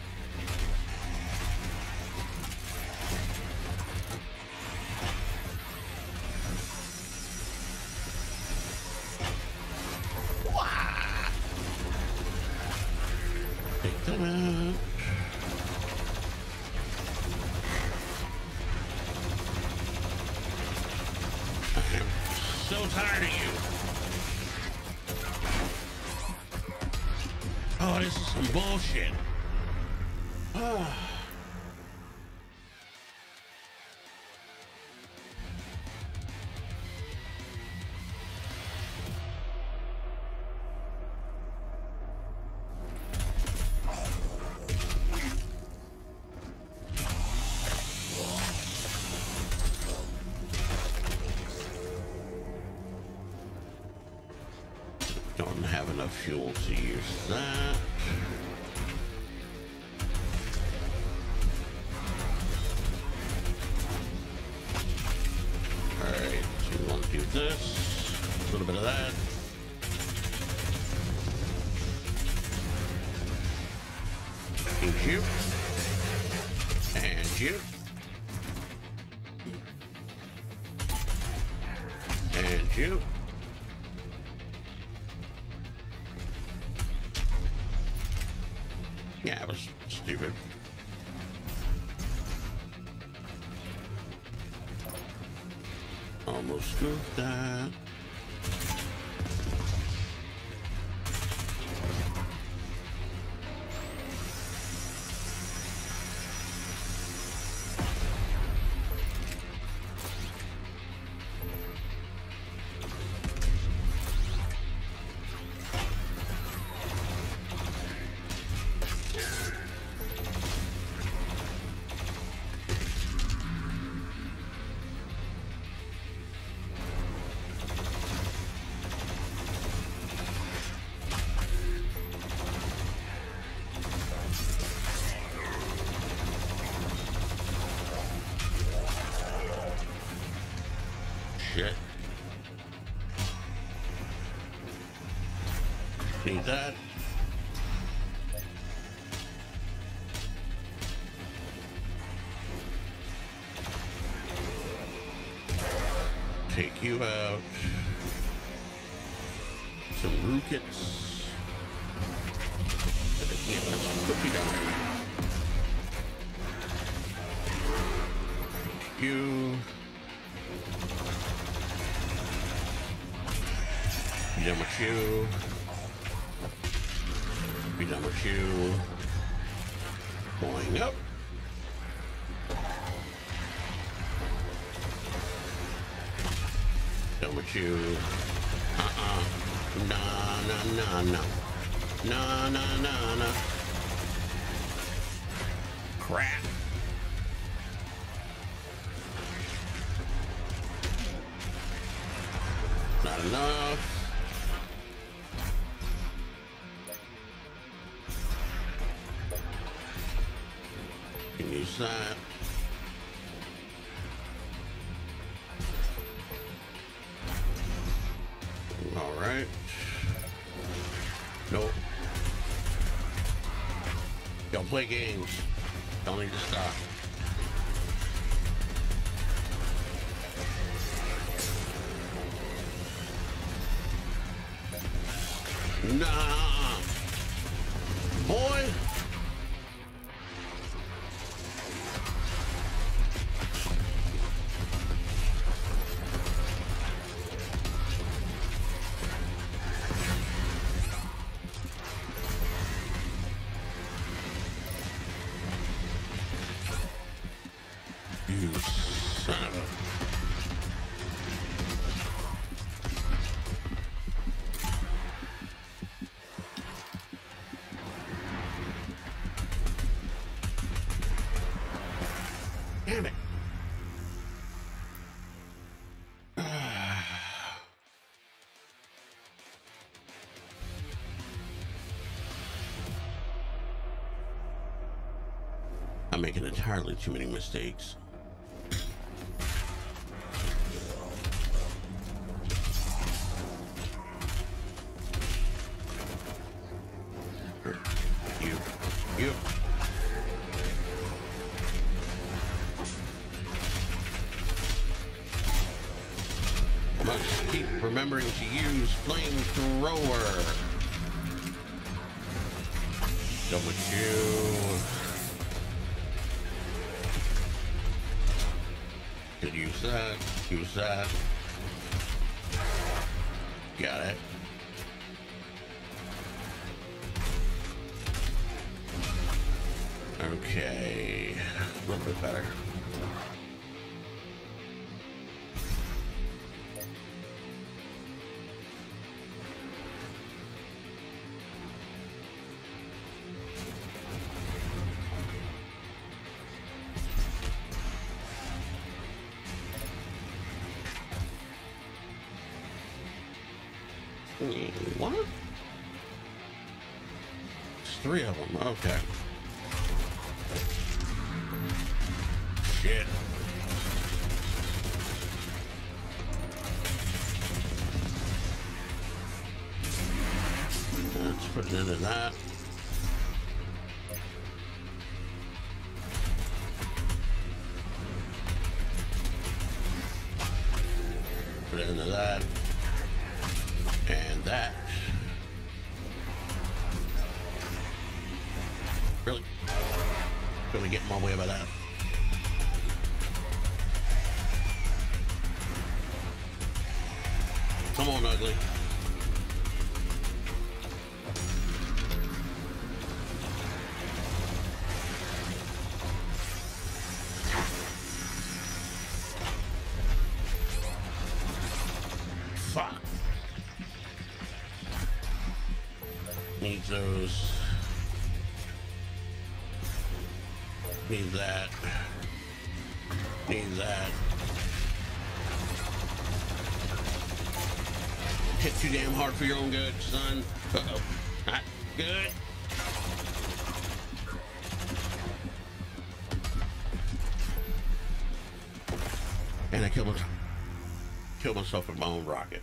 Take that out. I'm so tired of you. Oh, this is some bullshit. Ah. Don't have enough fuel to use that. Alright, so we want to do this. A little bit of that. And you. And you. And you. Yeah, it was stupid. Almost scooped that. Shit. Need that. Take you out. Some rookets. And again, that's some cookie down there. You. Be done with you. Be done with you. Going up. Done with you. Uh-uh. Nah, nah, nah, nah. Nah, nah, nah, nah. Crap. Not enough. Can use that. play games. Don't need to stop. Nah, boy. You son of a... Damn it. I'm making entirely too many mistakes. You, you. Must keep remembering to use flamethrower. Double Q. Could use that. Use that. Got it. Okay. A little bit better. What? It's three of them. Okay. Shit. Let's put it into that. Put it into that. And that. Really? Gonna get my way about that. Come on, ugly. Fuck. Needs those. Need that. Need that. Hit too damn hard for your own good, son. Uh-oh. Not good. And I killed myself. Killed myself with my own rocket.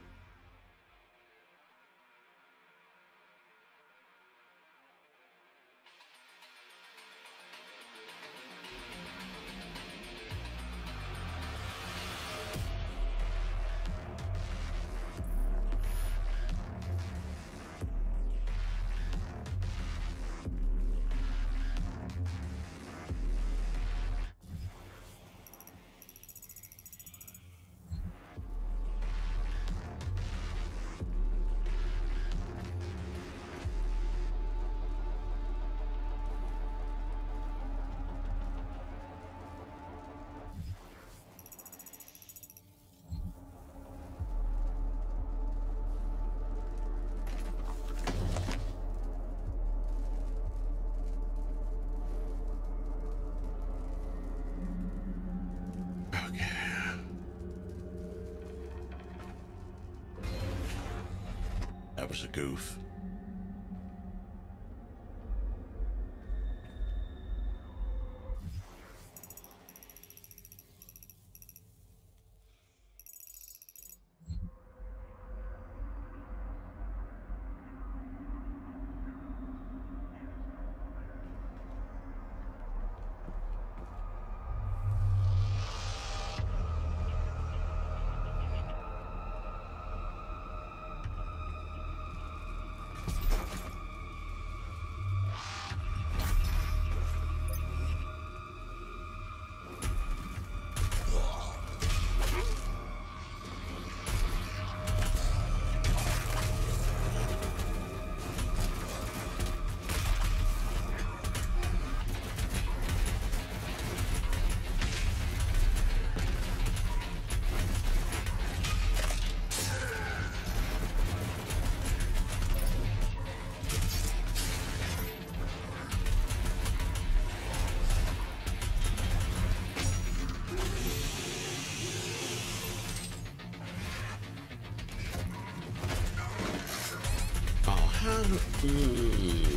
That was a goof. Hmm.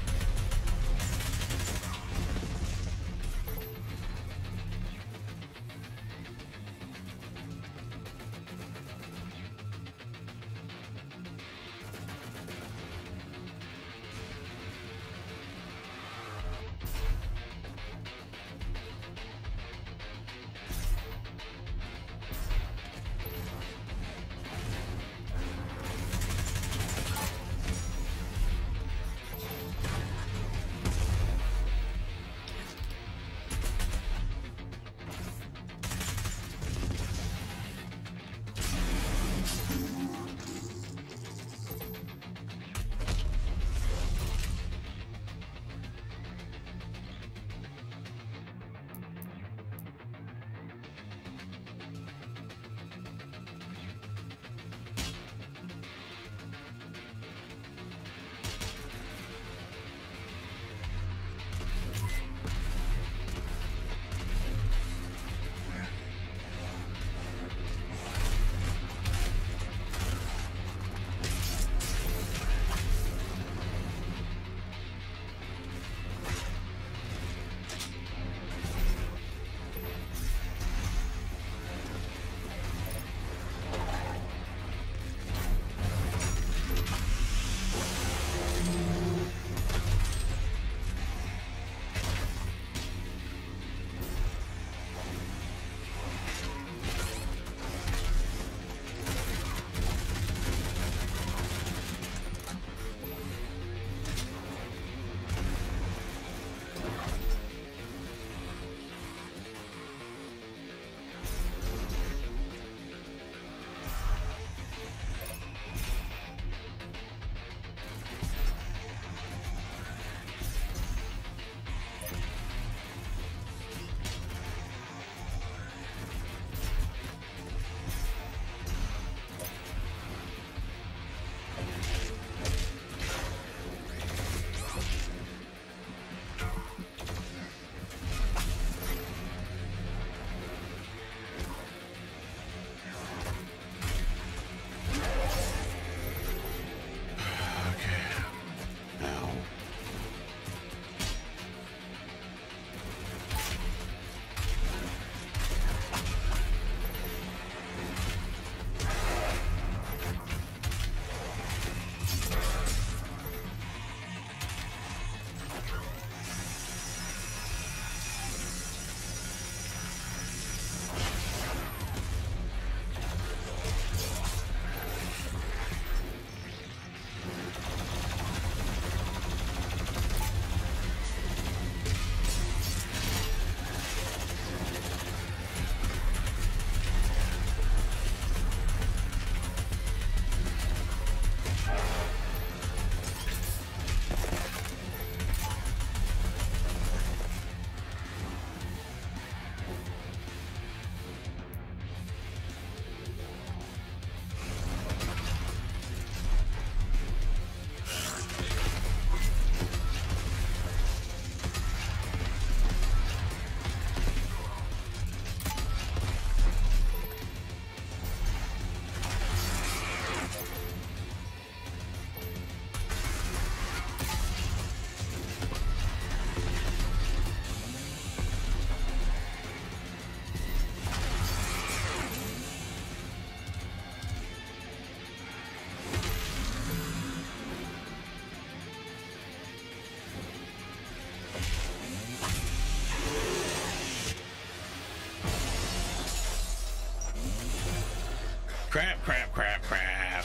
Crap, crap, crap, crap.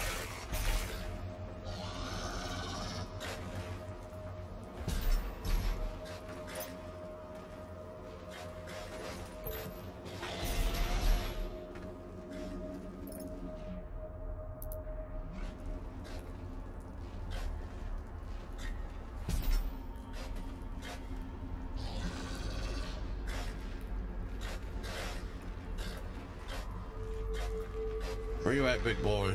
Where you at, big boy?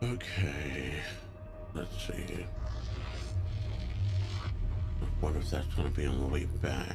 Okay, let's see. I wonder if that's going to be on the way back.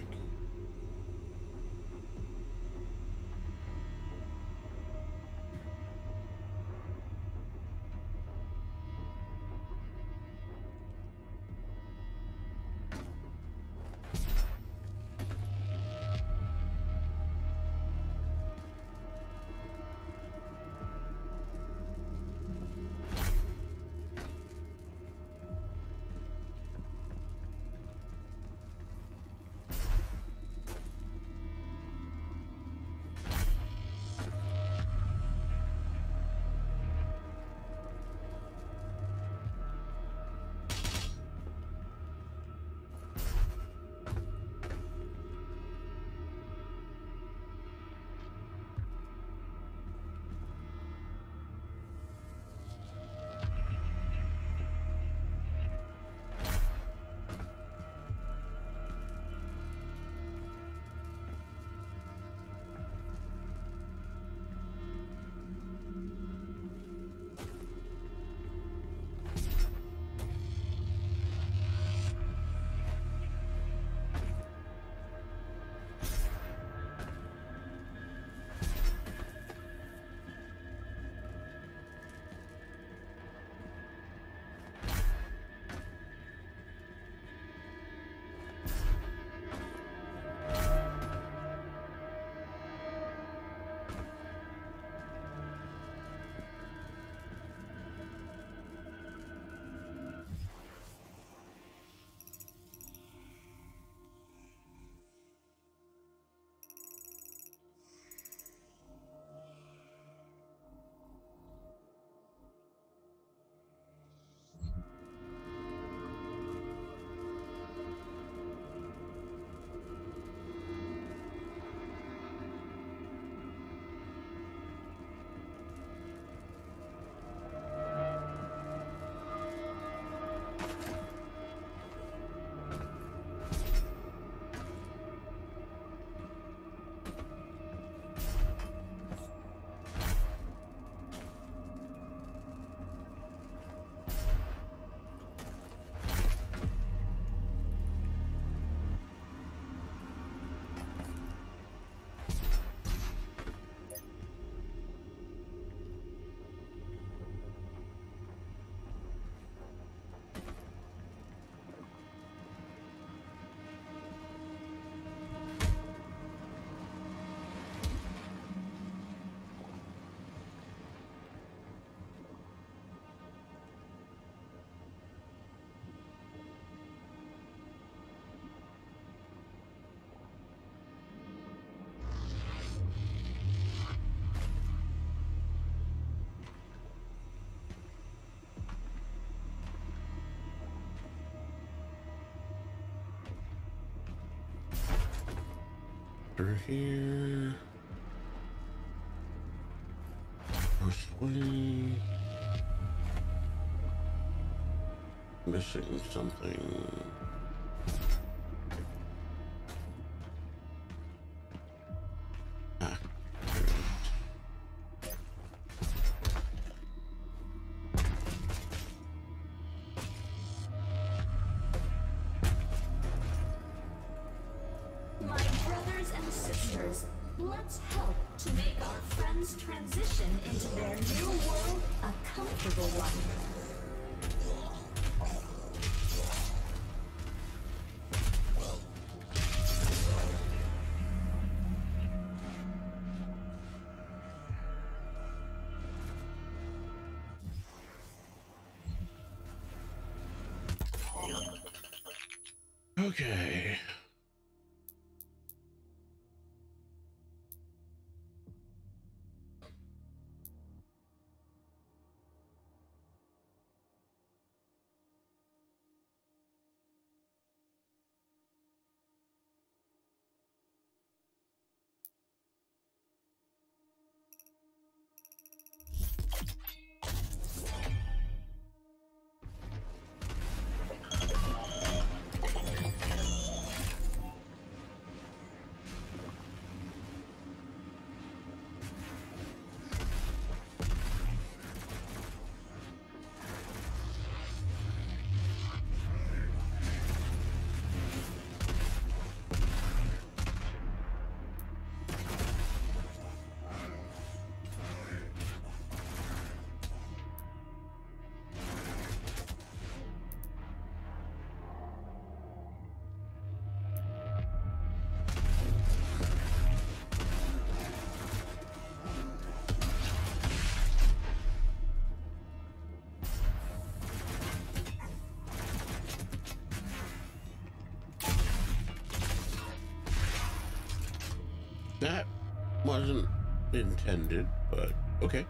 Through here. First way. Missing something. Ah. My brothers and sisters, let's help to make our friends transition into their new world a comfortable one. Okay. That wasn't intended, but okay.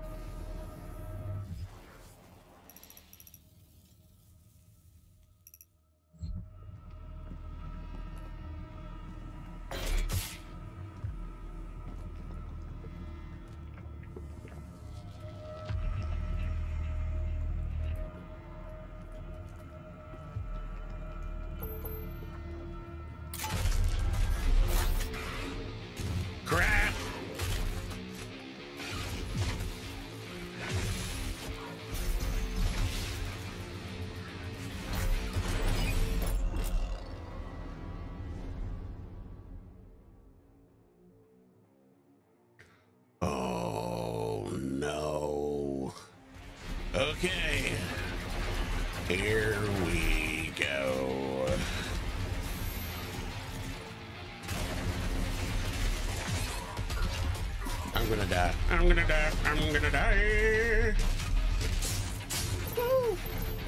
Crap! Oh no. Okay. Here we go. I'm gonna die. I'm gonna die. I'm gonna die. Woo.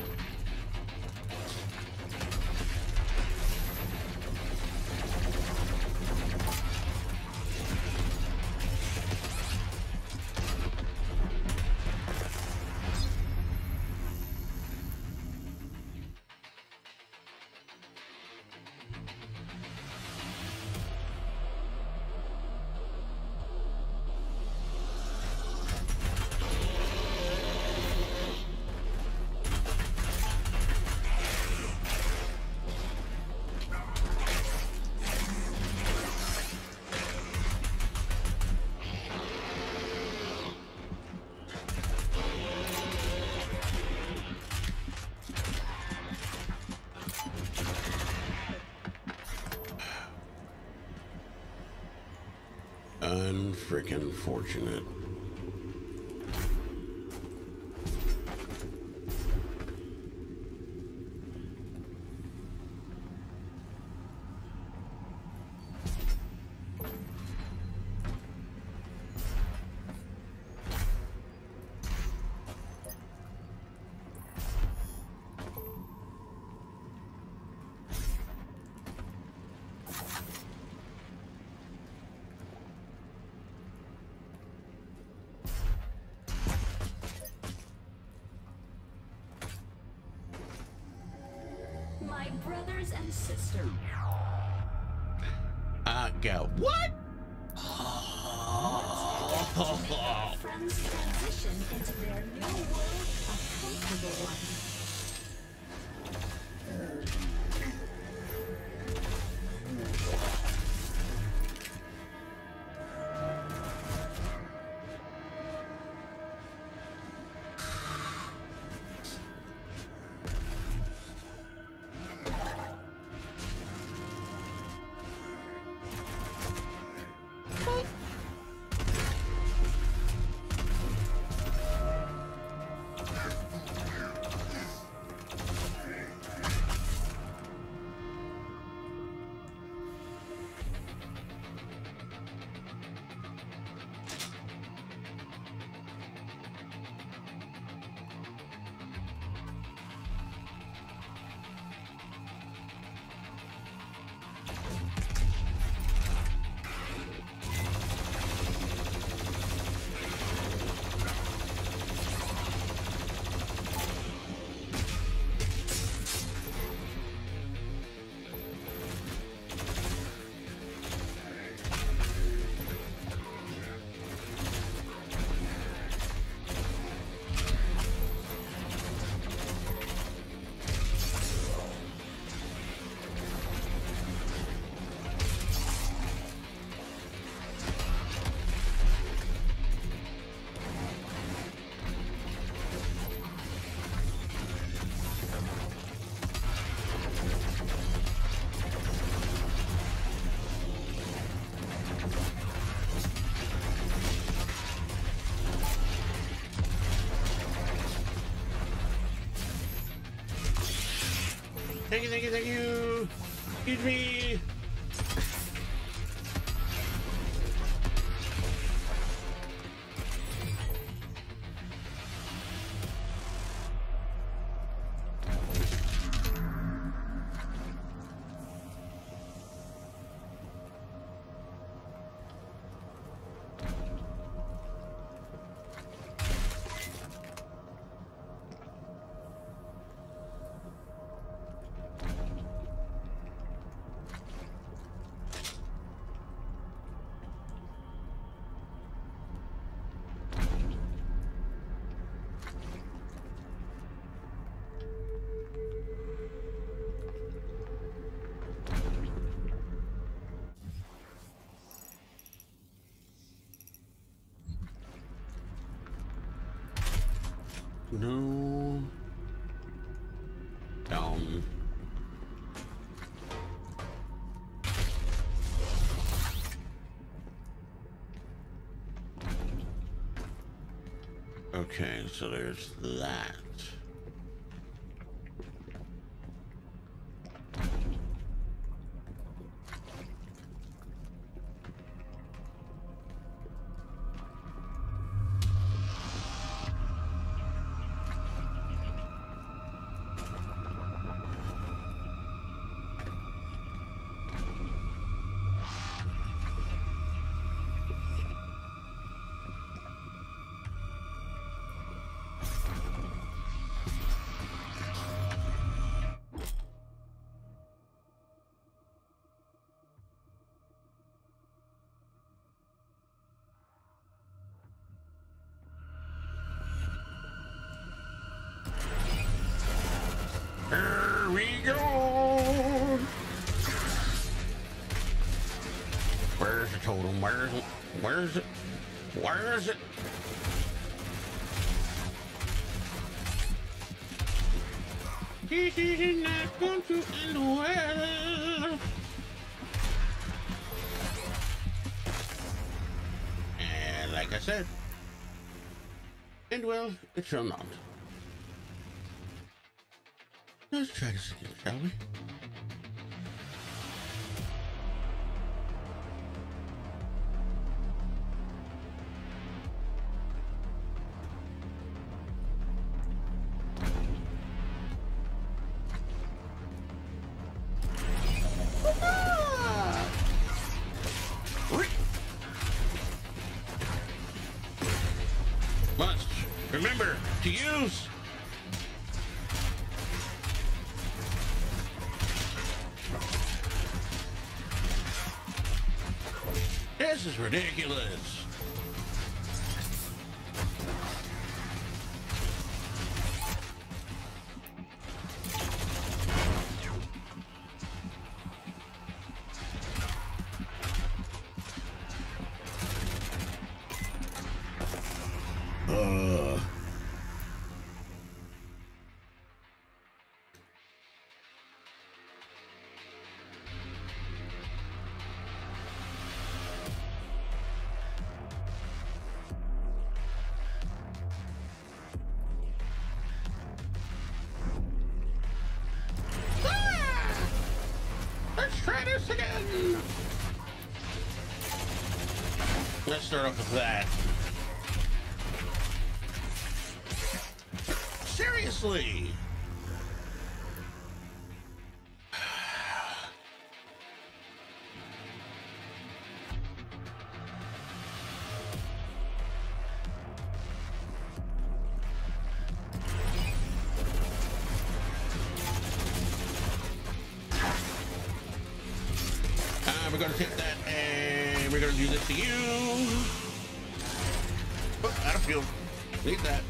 Unfreaking fortunate. My brothers and sisters. I go, what? Friends transition into their new world, a comfortable one. Thank you, thank you, thank you. Excuse me. no. Um. Okay, so there's that. Here we go. Where's the totem? Where's it? Where's it? Where is it? This is not going to end well. And like I said, end well, it shall not. Let's try this again, shall we? Must remember to use this is ridiculous. Uh. Let's try this again. Let's start off with that. Seriously. Uh, we're gonna take that and we're gonna do this to you. Oh, out of fuel. Leave that.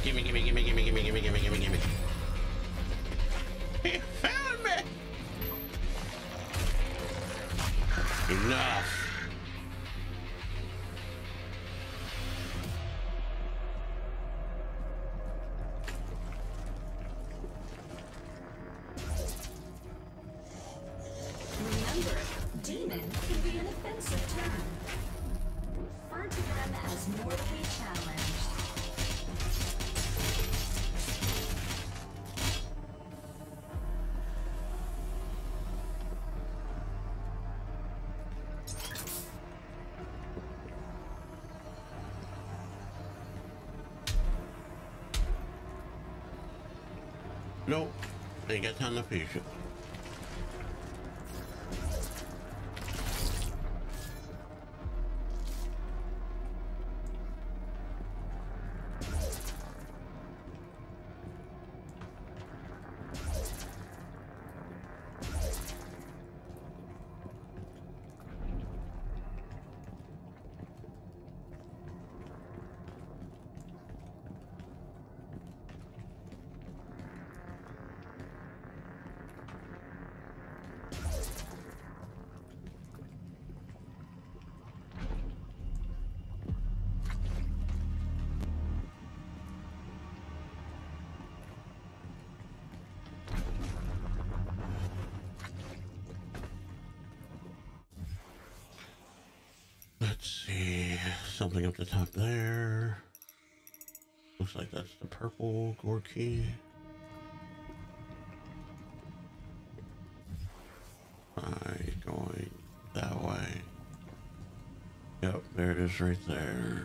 Gimme, gimme, gimme, gimme, gimme, gimme, gimme, gimme, gimme. He found me! Enough. Remember, demon can be an offensive term. Refer to them as mortally challenged. Nope, ain't got time to fish it. Let's see, something up the top there. Looks like that's the purple gore key. Right, going that way. Yep, there it is right there.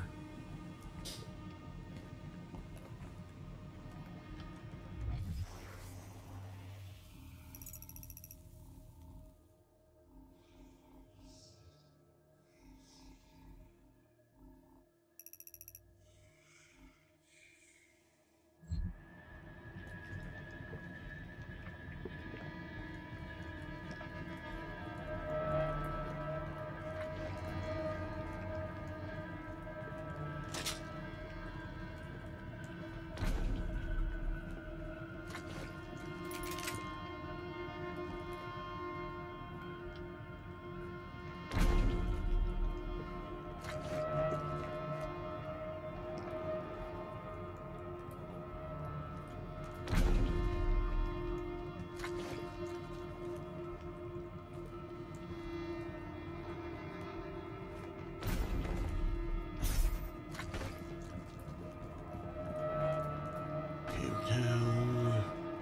Down.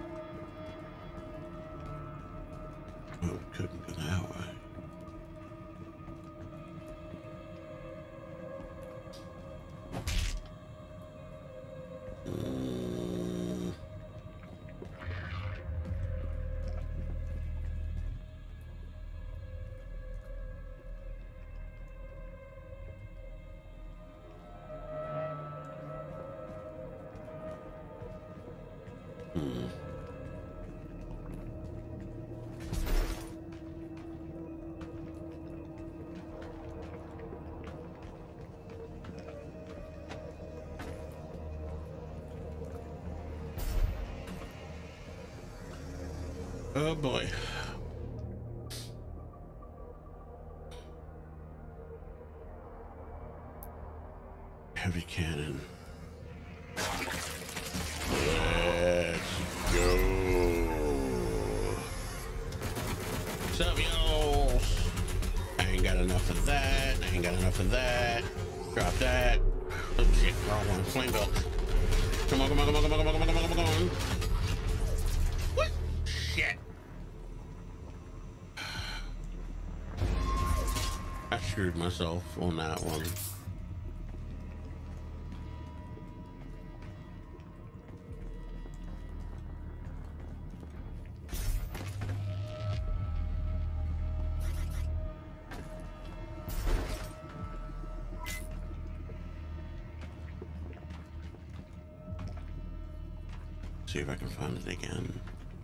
Oh, couldn't go that way. Mm. Hmm. Oh boy. Heavy cannon. Let's go. What's up, y'all? I ain't got enough of that. I ain't got enough of that. Drop that. Oh shit, wrong one. Flame belt. Come on, come on, come on, come on, come on, come on, come on, come on. What? Shit. I screwed myself on that one. See if I can find it again.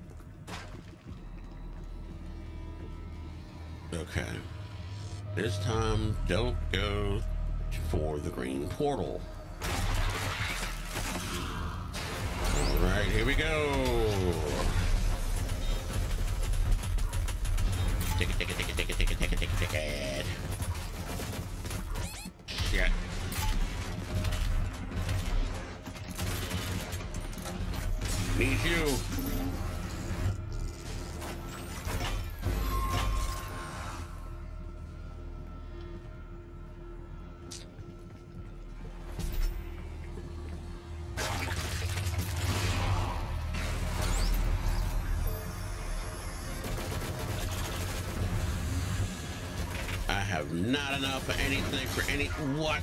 Okay. This time, don't go for the green portal. here we go. Take it, take it, take it, take it, take it, take it, take it, take it. Shit. Need you. Not enough for anything for any what?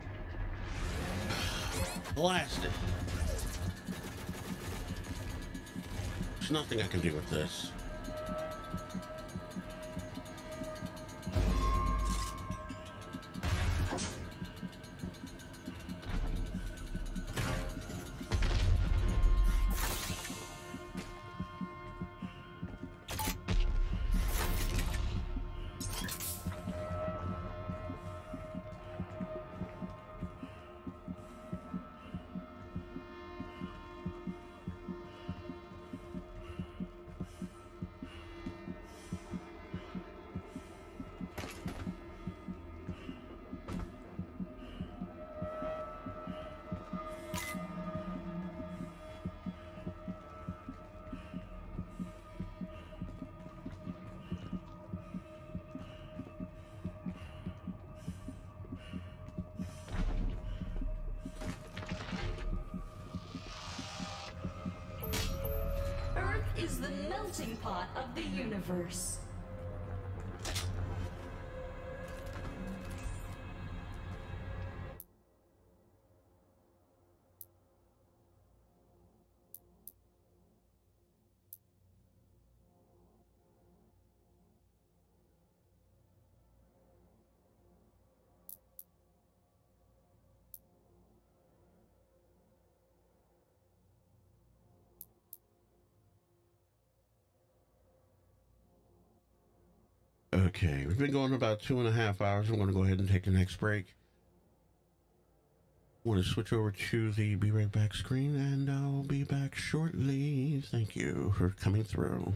Blast it. There's nothing I can do with this. Is the melting pot of the universe. Okay, we've been going about two and a half hours. I'm going to go ahead and take the next break. I want to switch over to the Be Right Back screen, and I'll be back shortly. Thank you for coming through.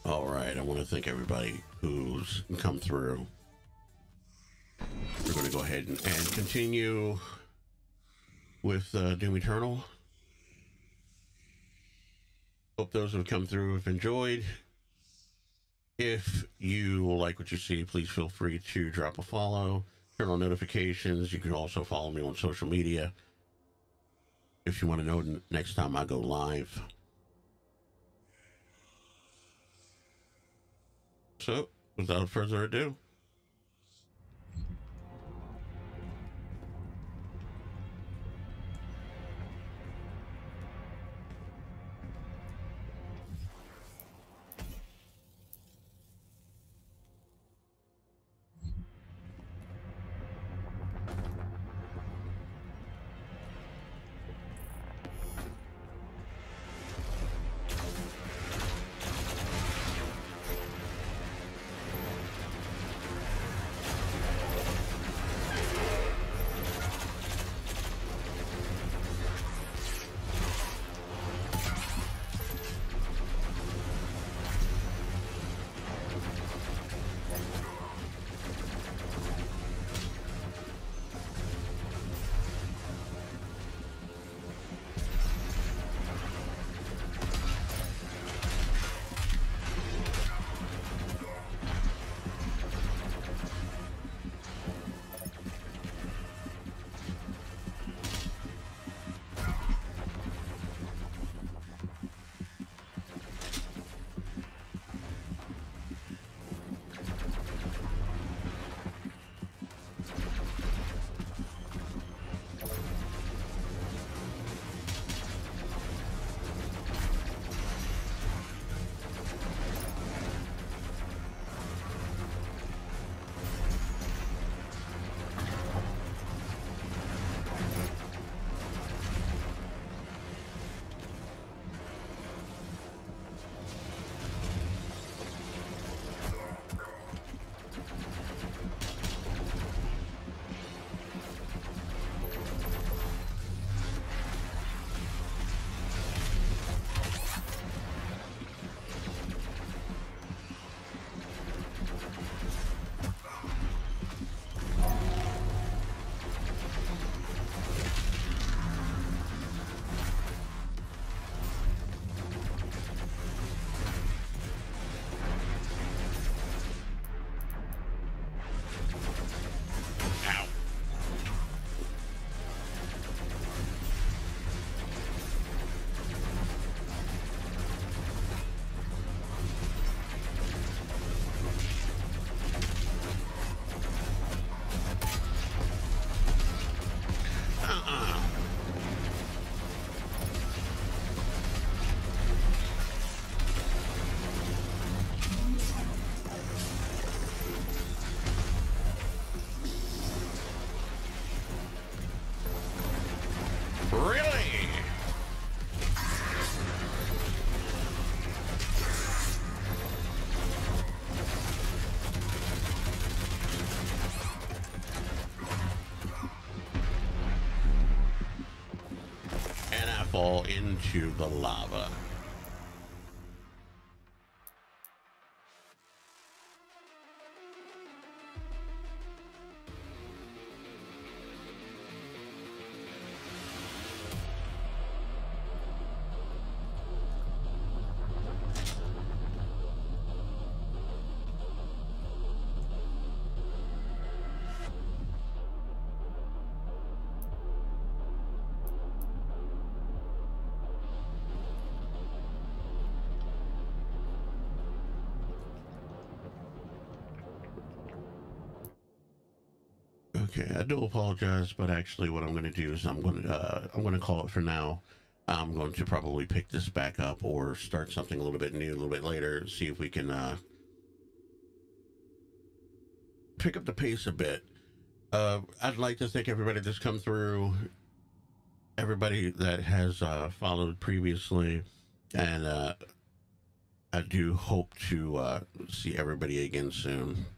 All right, I want to thank everybody who's come through. We're going to go ahead and, and continue with uh, Doom Eternal. Hope those who have come through have enjoyed. If you like what you see, please feel free to drop a follow, turn on notifications. You can also follow me on social media if you want to know next time I go live. So, without further ado, fall into the lava. Okay, I do apologize, but actually what I'm going to do is I'm going to uh, I'm going to call it for now. I'm going to probably pick this back up or start something a little bit new a little bit later, see if we can uh, pick up the pace a bit. Uh, I'd like to thank everybody that's come through, everybody that has uh, followed previously, and uh, I do hope to uh, see everybody again soon.